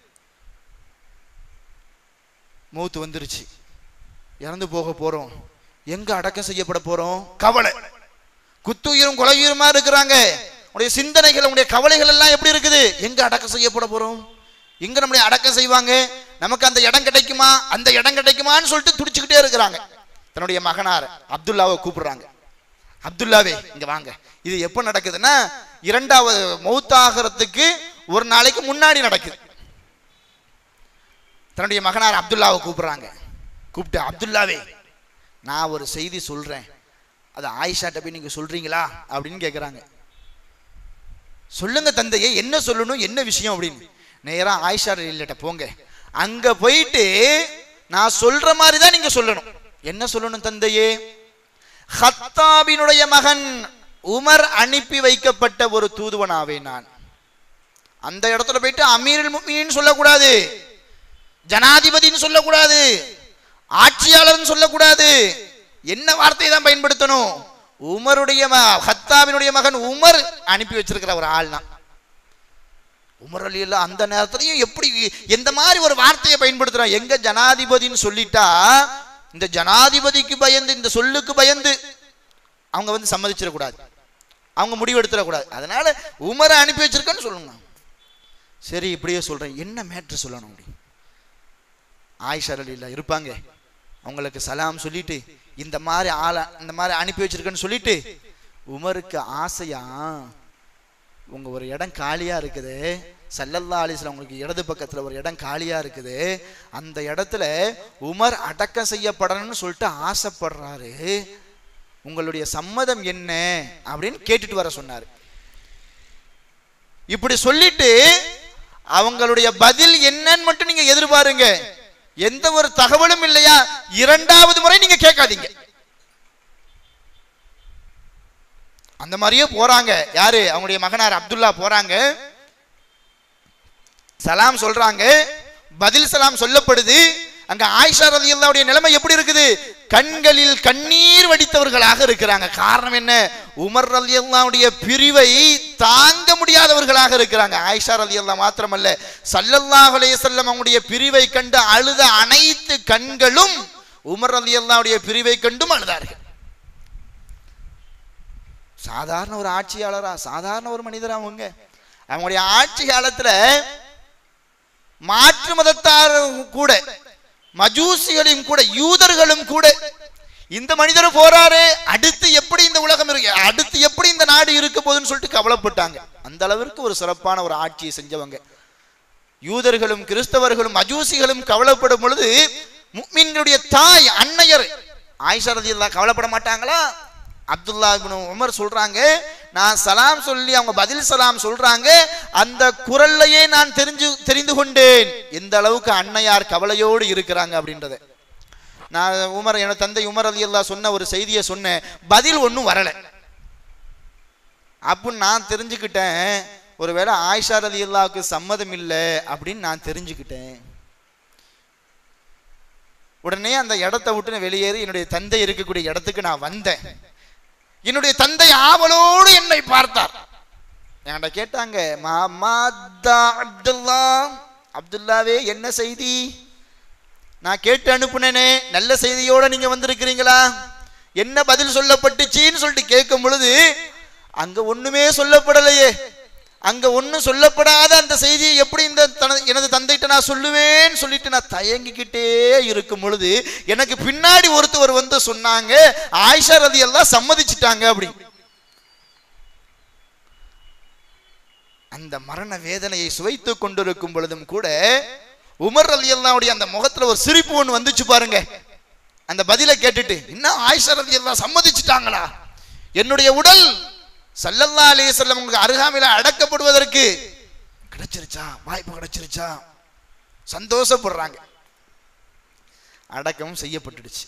மௌத்து வந்துருச்சு, இறந்து போக போறோம், எங்க அடக்கம் செய்யப்பட போறோம், கவலை. குத்துயிரும் கொலையுயிருமா இருக்கிறாங்க. உங்களுடைய சிந்தனைகள், உங்களுடைய கவலைகள் எல்லாம் எப்படி இருக்குது? எங்க அடக்கம் செய்யப்பட போறோம், எங்க நம்மளை அடக்கம் செய்வாங்க, நமக்கு அந்த இடம் கிடைக்குமா, அந்த இடம் கிடைக்குமான்னு சொல்லிட்டு துடிச்சுக்கிட்டே இருக்கிறாங்க. தன்னுடைய மகனார் அப்துல்லாவை கூப்பிடுறாங்க. அப்துல்லாவே இங்க வாங்க. இது எப்ப நடக்குதுன்னா இரண்டாவது மௌத்தாகிறதுக்கு ஒரு நாளைக்கு முன்னாடி நடக்குது. தன்னுடைய மகனார் அப்துல்லாவை கூப்பிடுறாங்க. கூப்பிட்டு, அப்துல்லாவே நான் ஒரு செய்தி சொல்றேன், அது ஆயிஷாட்ட போய் நீங்க சொல்றீங்களா அப்படின்னு கேட்குறாங்க. சொல்லுங்க தந்தையே, என்ன சொல்லணும், என்ன விஷயம் அப்படின்னு. நேரா ஆயிஷா இல்லட்ட போங்க, அங்க போயிட்டு நான் சொல்ற மாதிரி தான் நீங்க சொல்லணும். என்ன சொல்லணும் தந்தையே? ஹத்தாபினுடைய மகன் உமர் அனுப்பி வைக்கப்பட்ட ஒரு தூதுவனாவே நான். அந்த இடத்துல போயிட்டு அமீருல் முஃமினீன் சொல்லக்கூடாது, ஜனாதிபதினு சொல்லக்கூடாது, ஆட்சியாளர்னு சொல்லக்கூடாது. என்ன வார்த்தையை தான் பயன்படுத்தணும்? உமருடைய ஹத்தாபினுடைய மகன் உமர் அனுப்பி வச்சிருக்கிற ஒரு ஆள் தான். உமர் அலி அல்லா அந்த நேரத்திலையும் எப்படி எந்த மாதிரி ஒரு வார்த்தையை பயன்படுத்துறான்? எங்க ஜனாதிபதினு சொல்லிட்டா இந்த ஜனாதிபதிக்கு பயந்து, இந்த சொல்லுக்கு பயந்து அவங்க வந்து சம்மதிச்சிடக்கூடாது, அவங்க முடிவெடுத்துடக்கூடாது. அதனால உமரை அனுப்பி வச்சிருக்கேன்னு சொல்லுங்க. சரி இப்படியே சொல்றேன், என்ன மேட்ரு சொல்லணும் அப்படி. ஆயிஷா ரலியல்லாஹு இருப்பாங்க, அவங்களுக்கு சலாம் சொல்லிட்டு இந்த மாதிரி ஆளை இந்த மாதிரி அனுப்பி வச்சிருக்கேன்னு சொல்லிட்டு, உமருக்கு ஆசையா உங்க ஒரு இடம் காலியா இருக்குது, ஸல்லல்லாஹு அலைஹி வஸல்லம் உங்களுக்கு இடது பக்கத்துல ஒரு இடம் காலியா இருக்குது, அந்த இடத்துல உமர் அடக்கம் செய்யப்படணும்னு சொல்லிட்டு ஆசைப்படுறாரு, உங்களுடைய சம்மதம் என்ன அப்படின்னு கேட்டுட்டு வர சொன்னாரு. இப்படி சொல்லிட்டு அவங்களுடைய பதில் என்னன்னு மட்டும் நீங்க எதிர்பாருங்க. எந்த ஒரு தகவலும் இல்லையா, இரண்டாவது முறை நீங்க கேட்காதீங்க. அந்த மாதிரியே போறாங்க. யாரு? அவங்களுடைய மகனார் அப்துல்லா போறாங்க, சலாம் சொல்றாங்க, பதில் சலாம் சொல்லப்படுது. அங்க ஆயிஷா ரலியல்லாஹுடைய நிலைமை எப்படி இருக்குது? கண்களில் கண்ணீர் வடித்தவர்களாக இருக்கிறாங்க. காரணம் என்ன? உமர் ரலியல்லாஹுடைய பிரிவை தாங்க முடியாதவர்களாக இருக்கிறாங்க. ஆயிஷா ரலியல்லாஹு மாத்திரமல்ல, ஸல்லல்லாஹு அலைஹி வஸல்லம் அவங்களுடைய பிரிவை கண்டு அழுத அனைத்து கண்களும் உமர் ரலியல்லாஹுடைய பிரிவை கண்டும் அழுதார்கள். சாதாரண ஒரு ஆட்சியாளரா, சாதாரண ஒரு மனிதரா அவங்க. அவங்களுடைய ஆட்சி காலத்துல மாற்று மதத்தாரும் கூட, மஜூசிகளையும் கூட, யூதர்களும் கூட, இந்த மனிதர் போறாரு, அடுத்து எப்படி இந்த உலகம் இருக்கு, அடுத்து எப்படி இந்த நாடு இருக்க போகுதுன்னு சொல்லிட்டு கவலைப்பட்டாங்க. அந்த அளவிற்கு ஒரு சிறப்பான ஒரு ஆட்சியை செஞ்சவங்க. யூதர்களும் கிறிஸ்தவர்களும் மஜூசிகளும் கவலைப்படும் பொழுது முஃமின்களுடைய தாய் அன்னையர் ஆயிஷா ரலியல்லாஹு கவலைப்பட மாட்டாங்களா? அப்துல்லா இப்னு உமர் சொல்றாங்க, நான் சலாம் சொல்லி அவங்க பதில் சலாம் சொல்றாங்க, அந்த குரல்லையே நான் தெரிஞ்சு தெரிந்து கொண்டேன் எந்த அளவுக்கு அன்னையார் கவலையோடு இருக்கிறாங்க அப்படின்றத. நான் உமர், என தந்தை உமர் ரலியல்லாஹு சொன்ன ஒரு செய்தியை சொன்னேன், பதில் ஒன்றும் வரல. அப்படின்னு நான் தெரிஞ்சுக்கிட்டேன், ஒருவேளை ஆயிஷா ரலியல்லாஹுக்கு சம்மதம் இல்லை அப்படின்னு நான் தெரிஞ்சுக்கிட்டேன். உடனே அந்த இடத்த விட்டு வெளியேறி என்னுடைய தந்தை இருக்கக்கூடிய இடத்துக்கு நான் வந்தேன். என்னுடைய தந்தை ஆவலோடு என்னை பார்த்தார். என்கிட்ட கேட்டாங்க, மாமாதா அப்துல்லா, அப்துல்லாவே என்ன செய்தி? நான் கேட்டு அனுப்புனேனே, நல்ல செய்தியோட நீங்க வந்திருக்கிறீங்களா, என்ன பதில் சொல்லப்பட்டுச்சின்னு சொல்லிட்டு கேட்கும் பொழுது, அங்க ஒண்ணுமே சொல்லப்படலையே. அங்க ஒன்னும் சொல்லப்படாத அந்த செய்தியை எப்படி இந்த எனது தந்தைட்ட நான் சொல்லுவேன்னு சொல்லிட்டு நான் தயங்கிக்கிட்டே இருக்கும் பொழுது எனக்கு பின்னாடி ஒருத்தவர் வந்து சொன்னாங்க, ஆயிஷா ரலியல்லாஹு சம்மதிச்சிட்டாங்க அப்படி. அந்த மரண வேதனையை சுவைத்துக் கொண்டிருக்கும் பொழுதும் கூட உமர் ரலியல்லாஹுடைய அந்த முகத்துல ஒரு சிரிப்பு ஒன்று வந்துச்சு பாருங்க. அந்த பதிலை கேட்டுட்டு, இன்னும் ஆயிஷா ரலியல்லாஹு சம்மதிச்சிட்டாங்களா, என்னுடைய உடல் ஸல்லல்லாஹு அலைஹி வஸல்லம் உங்களுக்கு அருகாமையில அடக்கப்படுவதற்கு கிடைச்சிருச்சா, வாய்ப்பு கிடைச்சிருச்சா, சந்தோஷப்படுறாங்க. அடக்கமும் செய்யப்பட்டுடுச்சு.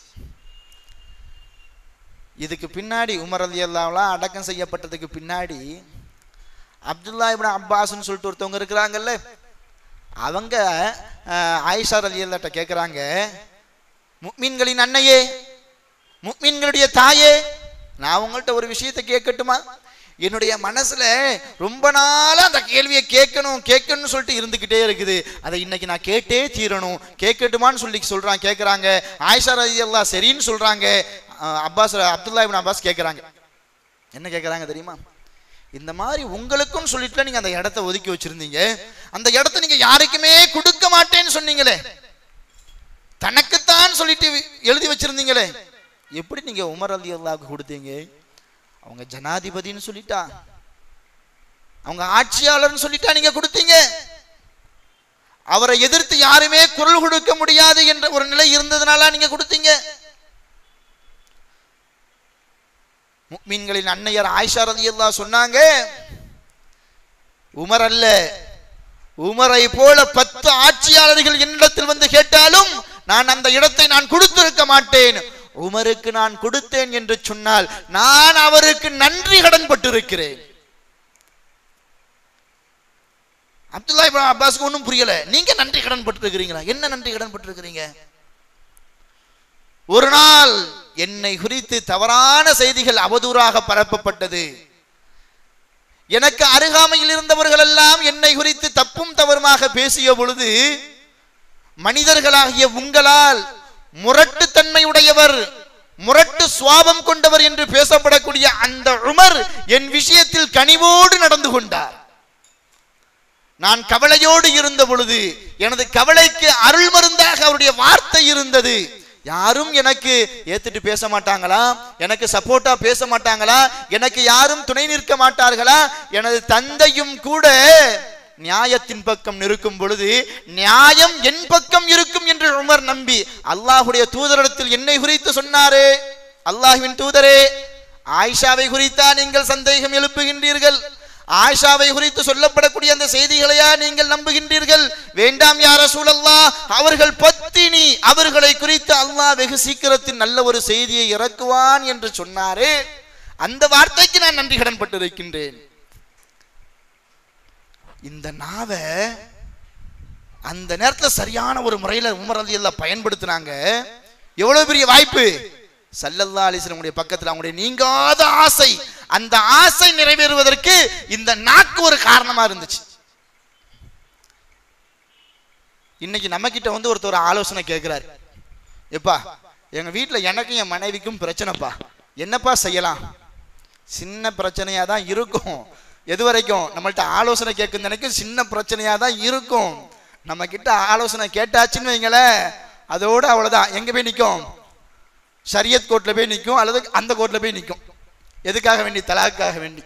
இதுக்கு பின்னாடி உமர் ரலியல்லாஹு அடக்கம் செய்யப்பட்டதுக்கு பின்னாடி அப்துல்லா இப்னு அப்பாஸ்ன்னு சொல்லிட்டு ஒருத்தவங்க இருக்கிறாங்கல்ல, அவங்க ஆயிஷா ரலியல்லாஹு கேட்குறாங்க, முஃமின்களின் அன்னையே, முஃமின்களுடைய தாயே, நான் உங்கள்கிட்ட ஒரு விஷயத்தை கேட்கட்டுமா? என்னுடைய மனசுல ரொம்ப நாளா அந்த கேள்வியை கேட்கணும் கேட்கணும்னு சொல்லிட்டு இருந்துகிட்டே இருக்குது, அதை இன்னைக்கு நான் கேட்டே தீரணும், கேட்கட்டுமான்னு சொல்லி சொல்றாங்க. கேட்குறாங்க. ஆயிஷா ரலியல்லாஹு சரின்னு சொல்றாங்க. அப்பாஸ், அப்துல்லா இப்னு அப்பாஸ் கேட்குறாங்க. என்ன கேட்குறாங்க தெரியுமா? இந்த மாதிரி உங்களுக்கும் சொல்லிட்டு நீங்க அந்த இடத்த ஒதுக்கி வச்சிருந்தீங்க. அந்த இடத்த நீங்க யாருக்குமே கொடுக்க மாட்டேன்னு சொன்னீங்களே, தனக்குத்தான் சொல்லிட்டு எழுதி வச்சிருந்தீங்களே, எப்படி நீங்க உமர் ரலியல்லாஹு கொடுத்தீங்க? அவங்க ஜனாதிபதின்னு சொல்லிட்டா, அவங்க ஆட்சியாளர்னு சொல்லிட்டா நீங்க கொடுத்தீங்க. அவரை எதிர்த்து யாருமே குரல் கொடுக்க முடியாது என்ற ஒரு நிலை இருந்ததுனால நீங்க கொடுத்தீங்க. முஃமின்களின் அன்னையர் ஆயிஷா ரலியல்லாஹு சொன்னாங்க, உமர் அல்ல, உமரை போல பத்து ஆட்சியாளர்கள் என்னிடத்தில் வந்து கேட்டாலும் நான் அந்த இடத்தை நான் கொடுத்திருக்க மாட்டேன். உமருக்கு நான் கொடுத்தேன் என்று சொன்னால் நான் அவருக்கு நன்றி கடன் பட்டிருக்கிறேன். அப்துல்லா இப்னு அப்பாஸ்க்கு ஒன்றும் புரியல. நீங்க நன்றி கடன் பட்டிருக்கிறீங்களா? என்ன நன்றி கடன் பட்டிருக்கிறீங்க? ஒரு நாள் என்னை குறித்து தவறான செய்திகள் அவதூறாக பரப்பப்பட்டது. எனக்கு அருகாமையில் இருந்தவர்கள் எல்லாம் என்னை குறித்து தப்பும் தவறுமாக பேசிய பொழுது, மனிதர்களாகிய உங்களால் முரட்டு தன்மையுடையவர், முரட்டு சுவாபம் கொண்டவர் என்று பேசப்படக்கூடிய அந்த உமர் என் விஷயத்தில் கனிவோடு நடந்து கொண்டார். நான் கவலையோடு இருந்த பொழுது எனது கவலைக்கு அருள் மருந்தாக அவருடைய வார்த்தை இருந்தது. யாரும் எனக்கு ஏத்துட்டு பேச மாட்டாங்களா? எனக்கு சப்போர்ட்டா பேச மாட்டாங்களா? எனக்கு யாரும் துணை நிற்க மாட்டார்களா? எனது தந்தையும் கூட நியாயத்தின் பக்கம் நிற்கும் பொழுது நியாயம் என் பக்கம் இருக்கும் என்று உமர் நம்பி அல்லாஹ்வுடைய தூதரிடத்தில் என்னை குறித்து சொன்னாரே, அல்லாஹ்வின் தூதரே, ஆயிஷாவை குறித்தா நீங்கள் சந்தேகம் எழுப்புகின்றீர்கள்? ஆயிஷாவை குறித்து சொல்லப்படக்கூடிய அந்த செய்திகளையா நீங்கள் நம்புகின்றீர்கள்? வேண்டாம் யா ரசூலல்லாஹ், அவர்கள் பத்தினி, அவர்களை குறித்து அல்லாஹ் வெகு சீக்கிரத்தில் நல்ல ஒரு செய்தியை இறக்குவான் என்று சொன்னாரே, அந்த வார்த்தைக்கு நான் நன்றி கடன் பட்டிருக்கின்றேன். இந்த நாவை அந்த நேரத்தில் சரியான ஒரு முறையில் உமர் ரலியல்லாஹு பயன்படுத்தினாங்க. எவ்வளவு பெரிய வாய்ப்பு! ஸல்லல்லாஹு அலைஹி வஸல்லம் பக்கத்தில் அவங்களுடைய நீங்காத ஆசை, அந்த ஆசை நிறைவேறுவதற்கு இந்த நாக்கு ஒரு காரணமா இருந்துச்சு. இன்னைக்கு நம்ம கிட்ட வந்து ஒருத்தர் ஆலோசனை கேட்கிறாரு, எப்பா எங்க வீட்டுல எனக்கும் என் மனைவிக்கும் பிரச்சனைப்பா, என்னப்பா செய்யலாம்? சின்ன பிரச்சனையா தான் இருக்கும். எது வரைக்கும் நம்மள்ட்ட ஆலோசனை கேட்கும் நினைக்கும் சின்ன பிரச்சனையா தான் இருக்கும். நம்ம கிட்ட ஆலோசனை கேட்டாச்சுன்னு வைங்களேன், அதோட அவ்வளவுதான். எங்க போய் நிற்கும்? ஷரியத் கோர்ட்ல போய் நிற்கும், அல்லது அந்த கோர்ட்ல போய் நிற்கும். எதுக்காக வேண்டி? தலாக்காக வேண்டி.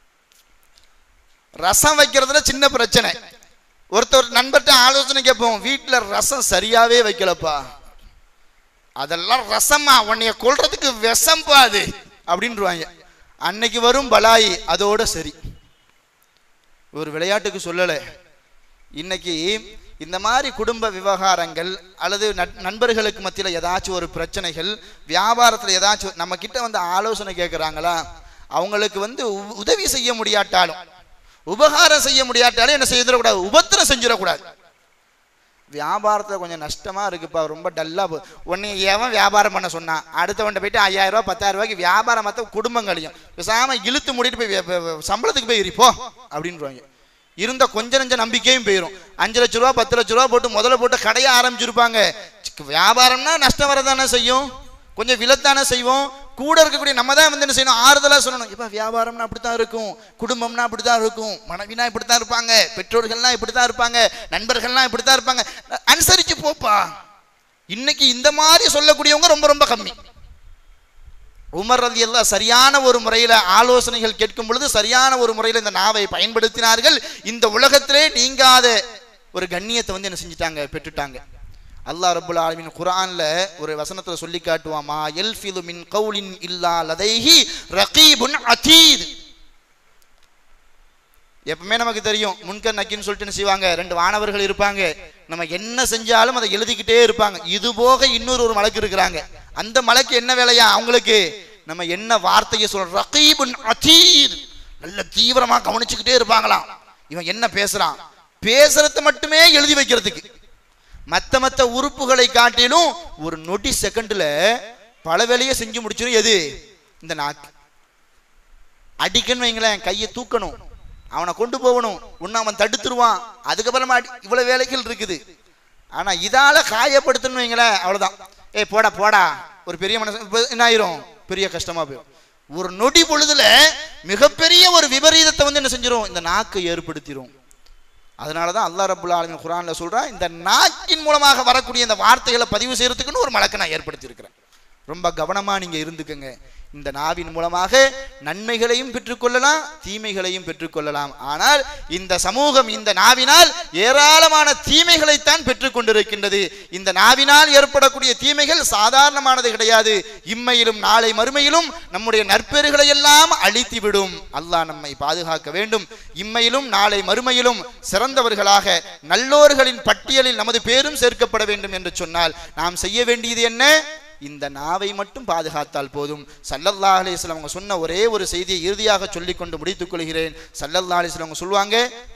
ரசம் வைக்கிறதுல சின்ன பிரச்சனை. ஒருத்தர் நண்பர்கிட்ட ஆலோசனை கேட்போம், வீட்டுல ரசம் சரியாவே வைக்கலப்பா, அதெல்லாம் ரசமா, உன்னைய கொல்றதுக்கு விஷம்பா அது அப்படின்றாங்க. அன்னைக்கு வரும் பலாயி அதோட சரி. ஒரு விளையாட்டுக்கு சொல்லல, இன்னைக்கு இந்த மாதிரி குடும்ப விவகாரங்கள் அல்லது நண்பர்களுக்கு மத்தியில் ஏதாச்சும் ஒரு பிரச்சனைகள், வியாபாரத்தில் ஏதாச்சும் நம்ம கிட்ட வந்து ஆலோசனை கேட்குறாங்களா, அவங்களுக்கு வந்து உதவி செய்ய முடியாட்டாலும், உபகாரம் செய்ய முடியாட்டாலும் என்ன செய்யக்கூடாது? உபத்திரம் செஞ்சிடக்கூடாது. வியாபாரத்தில் கொஞ்சம் நஷ்டமா இருக்குப்பா, ரொம்ப டல்லா போ, உன்னை ஏன் வியாபாரம் பண்ண சொன்னான், அடுத்தவன்ட்ட போயிட்டு ஐயாயிரம் ரூபாய் பத்தாயிரம் ரூபாய்க்கு வியாபாரம் மற்ற குடும்பங்களையும் பேசாம இழுத்து மூடிட்டு போய் சம்பளத்துக்கு போய் இருப்போ அப்படின்றாங்க. இருந்த கொஞ்ச நஞ்ச நம்பிக்கையும் போயிடும். அஞ்சு லட்ச ரூபா பத்து லட்ச ரூபா போட்டு முதல்ல போட்டு கடையை ஆரம்பிச்சிருப்பாங்க. வியாபாரம்னா நஷ்டம் வரதானே செய்யும், கொஞ்சம் விலத்தானே செய்வோம். கூட இருக்கக்கூடிய நம்ம தான் வந்து என்ன செய்யணும்? ஆறுதலா சொல்லணும். இப்ப வியாபாரம்னா அப்படித்தான் இருக்கும், குடும்பம்னா அப்படித்தான் இருக்கும், மனைவினா இப்படித்தான் இருப்பாங்க, பெற்றோர்கள்லாம் இப்படித்தான் இருப்பாங்க, நண்பர்கள்லாம் இப்படித்தான் இருப்பாங்க, அனுசரிச்சு போப்பா. இன்னைக்கு இந்த மாதிரி சொல்லக்கூடியவங்க ரொம்ப ரொம்ப கம்மி. உமர் ரலியல்லாஹு சரியான ஒரு முறையில் ஆலோசனைகள் கேட்கும் பொழுது சரியான ஒரு முறையில் இந்த நாவை பயன்படுத்தினார்கள். இந்த உலகத்திலே நீங்காத ஒரு கண்ணியத்தை வந்து என்ன செஞ்சிட்டாங்க? பெற்றுட்டாங்க. அல்லாஹ் ரப்புல் ஆலமீன் குர்ஆன்ல ஒரு வசனத்துல சொல்லி காட்டுவாமா, யல்ஃபிது மின் கௌலின் இல்லா லதைஹி ரகீபுன் அதீத். எப்பவுமே நமக்கு தெரியும், முன்கர் நக்கின்னு சொல்லிட்டு செய்வாங்க, ரெண்டு வானவர்கள் இருப்பாங்க, நம்ம என்ன செஞ்சாலும் அதை எழுதிக்கிட்டே இருப்பாங்க. இது போக இன்னொரு ஒரு மலக்கு இருக்கிறாங்க. அந்த மலக்கு என்ன வேலையா? அவங்களுக்கு நம்ம என்ன வார்த்தையை சொல்றோம், ரகீபுன் அதீத், நல்ல தீவிரமா கவனிச்சுக்கிட்டே இருப்பாங்களாம். இவன் என்ன பேசுறான், பேசுறது மட்டுமே எழுதி வைக்கிறதுக்கு. மத்த மத்த உறுப்புகளை காட்டிலும் ஒரு நொடி செகண்ட்ல பல வேலையை செஞ்சு முடிச்சிடும். எது? இந்த நாக்கு. அடிக்கன்னு வைங்களேன், கையை தூக்கணும், அவனை கொண்டு போகணும், ஒன்னு அவன் தடுத்துருவான், அதுக்கப்புறமா இவ்வளவு வேலைகள் இருக்குது. ஆனா இதால காயப்படுத்தணும் வைங்களேன், அவ்வளவுதான். ஏய் போடா போடா, ஒரு பெரிய மனசு என்ன ஆயிரும், பெரிய கஷ்டமா போயிடும். ஒரு நொடி பொழுதுல மிகப்பெரிய ஒரு விபரீதத்தை வந்து என்ன செஞ்சிரும், இந்த நாக்கை ஏற்படுத்திரும். அதனாலதான் அல்லாஹ் ரப்புல் ஆலமீன் குர்ஆன்ல சொல்றான், இந்த நாக்கின் மூலமாக வரக்கூடிய இந்த வார்த்தைகளை பதிவு செய்யறதுக்குன்னு ஒரு மலக்கை நான் ஏற்படுத்தி இருக்கிறேன். ரொம்ப கவனமா நீங்க இருந்துக்கங்க. இந்த நாவின் மூலமாக நன்மைகளையும் பெற்றுக்கொள்ளலாம், தீமைகளையும் பெற்றுக்கொள்ளலாம். ஆனால் இந்த சமூகம் இந்த நாவினால் ஏராளமான தீமைகளைத்தான் பெற்றுக் கொண்டிருக்கின்றது. இந்த நாவினால் ஏற்படக்கூடிய தீமைகள் சாதாரணமானது கிடையாது. இம்மையிலும் நாளை மறுமையிலும் நம்முடைய நற்பெறுகளை எல்லாம் அழித்துவிடும். அல்லாஹ் நம்மை பாதுகாக்க வேண்டும். இம்மையிலும் நாளை மறுமையிலும் சிறந்தவர்களாக நல்லோர்களின் பட்டியலில் நமது பேரும் சேர்க்கப்பட வேண்டும் என்று சொன்னால் நாம் செய்ய வேண்டியது என்ன? இந்த நாவை மட்டும் பாதுகாத்தால் போதும். ஸல்லல்லாஹு அலைஹி வஸல்லம் அவங்க சொன்ன ஒரே ஒரு செய்தியை இறுதியாக சொல்லிக் கொண்டு முடித்துக் கொள்கிறேன். ஸல்லல்லாஹு அலைஹி வஸல்லம் சொல்லுவாங்க,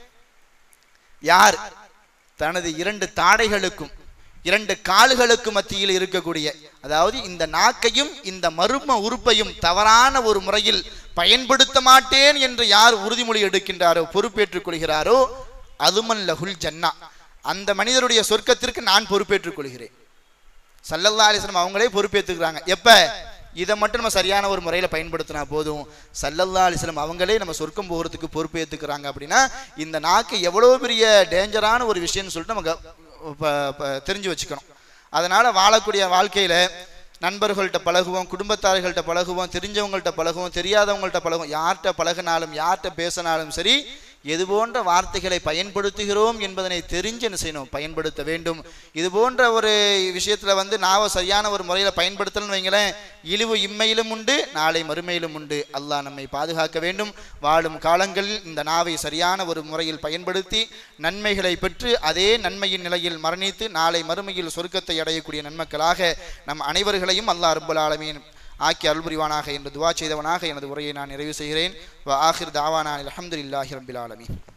யார் தனது இரண்டு தாடைகளுக்கும் இரண்டு கால்களுக்கும் மத்தியில் இருக்கக்கூடிய, அதாவது இந்த நாக்கையும் இந்த மர்ம உறுப்பையும் தவறான ஒரு முறையில் பயன்படுத்த மாட்டேன் என்று யார் உறுதிமொழி எடுக்கின்றாரோ, பொறுப்பேற்றுக் கொள்கிறாரோ, அதுமன் லஹுல் ஜன்னா, அந்த மனிதருடைய சொர்க்கத்திற்கு நான் பொறுப்பேற்றுக் கொள்கிறேன். ஸல்லல்லாஹு அலைஹி வஸல்லம் அவங்களே பொறுப்பேற்றுக்கிறாங்க. எப்ப? இதை மட்டும் நம்ம சரியான ஒரு முறையில் பயன்படுத்தினா போதும். ஸல்லல்லாஹு அலைஹி வஸல்லம் அவங்களே நம்ம சொர்க்கம் போகிறதுக்கு பொறுப்பேற்றுக்கிறாங்க. அப்படின்னா இந்த நாக்கு எவ்வளோ பெரிய டேஞ்சரான ஒரு விஷயம்னு சொல்லிட்டு நமக்கு தெரிஞ்சு வச்சுக்கணும். அதனால வாழக்கூடிய வாழ்க்கையில நண்பர்கள்ட்ட பழகுவோம், குடும்பத்தார்கள்ட்ட பழகுவோம், தெரிஞ்சவங்கள்ட்ட பழகுவோம், தெரியாதவங்கள்ட்ட பழகுவோம், யார்கிட்ட பழகினாலும் யார்கிட்ட பேசினாலும் சரி, எது போன்ற வார்த்தைகளை பயன்படுத்துகிறோம் என்பதனை தெரிஞ்சு என்ன செய்யணும், பயன்படுத்த வேண்டும். இது போன்ற ஒரு விஷயத்துல வந்து நாவை சரியான ஒரு முறையில் பயன்படுத்தணும்னு வைங்களேன், இழிவு இம்மையிலும் உண்டு, நாளை மறுமையிலும் உண்டு. அல்லாஹ் நம்மை பாதுகாக்க வேண்டும். வாழும் காலங்களில் இந்த நாவை சரியான ஒரு முறையில் பயன்படுத்தி நன்மைகளை பெற்று அதே நன்மையின் நிலையில் மரணித்து நாளை மறுமையில் சொர்க்கத்தை அடையக்கூடிய நன்மக்களாக நம் அனைவர்களையும் அல்லாஹ் ரப்பல் ஆலமீன் ஆக்கி அருள் புரிவானாக என்று துவா செய்தவனாக எனது உரையை நான் நிறைவு செய்கிறேன். வ ஆகிர் தாவானா அல்ஹம்துலில்லாஹி ரப்பில் ஆலமீன்.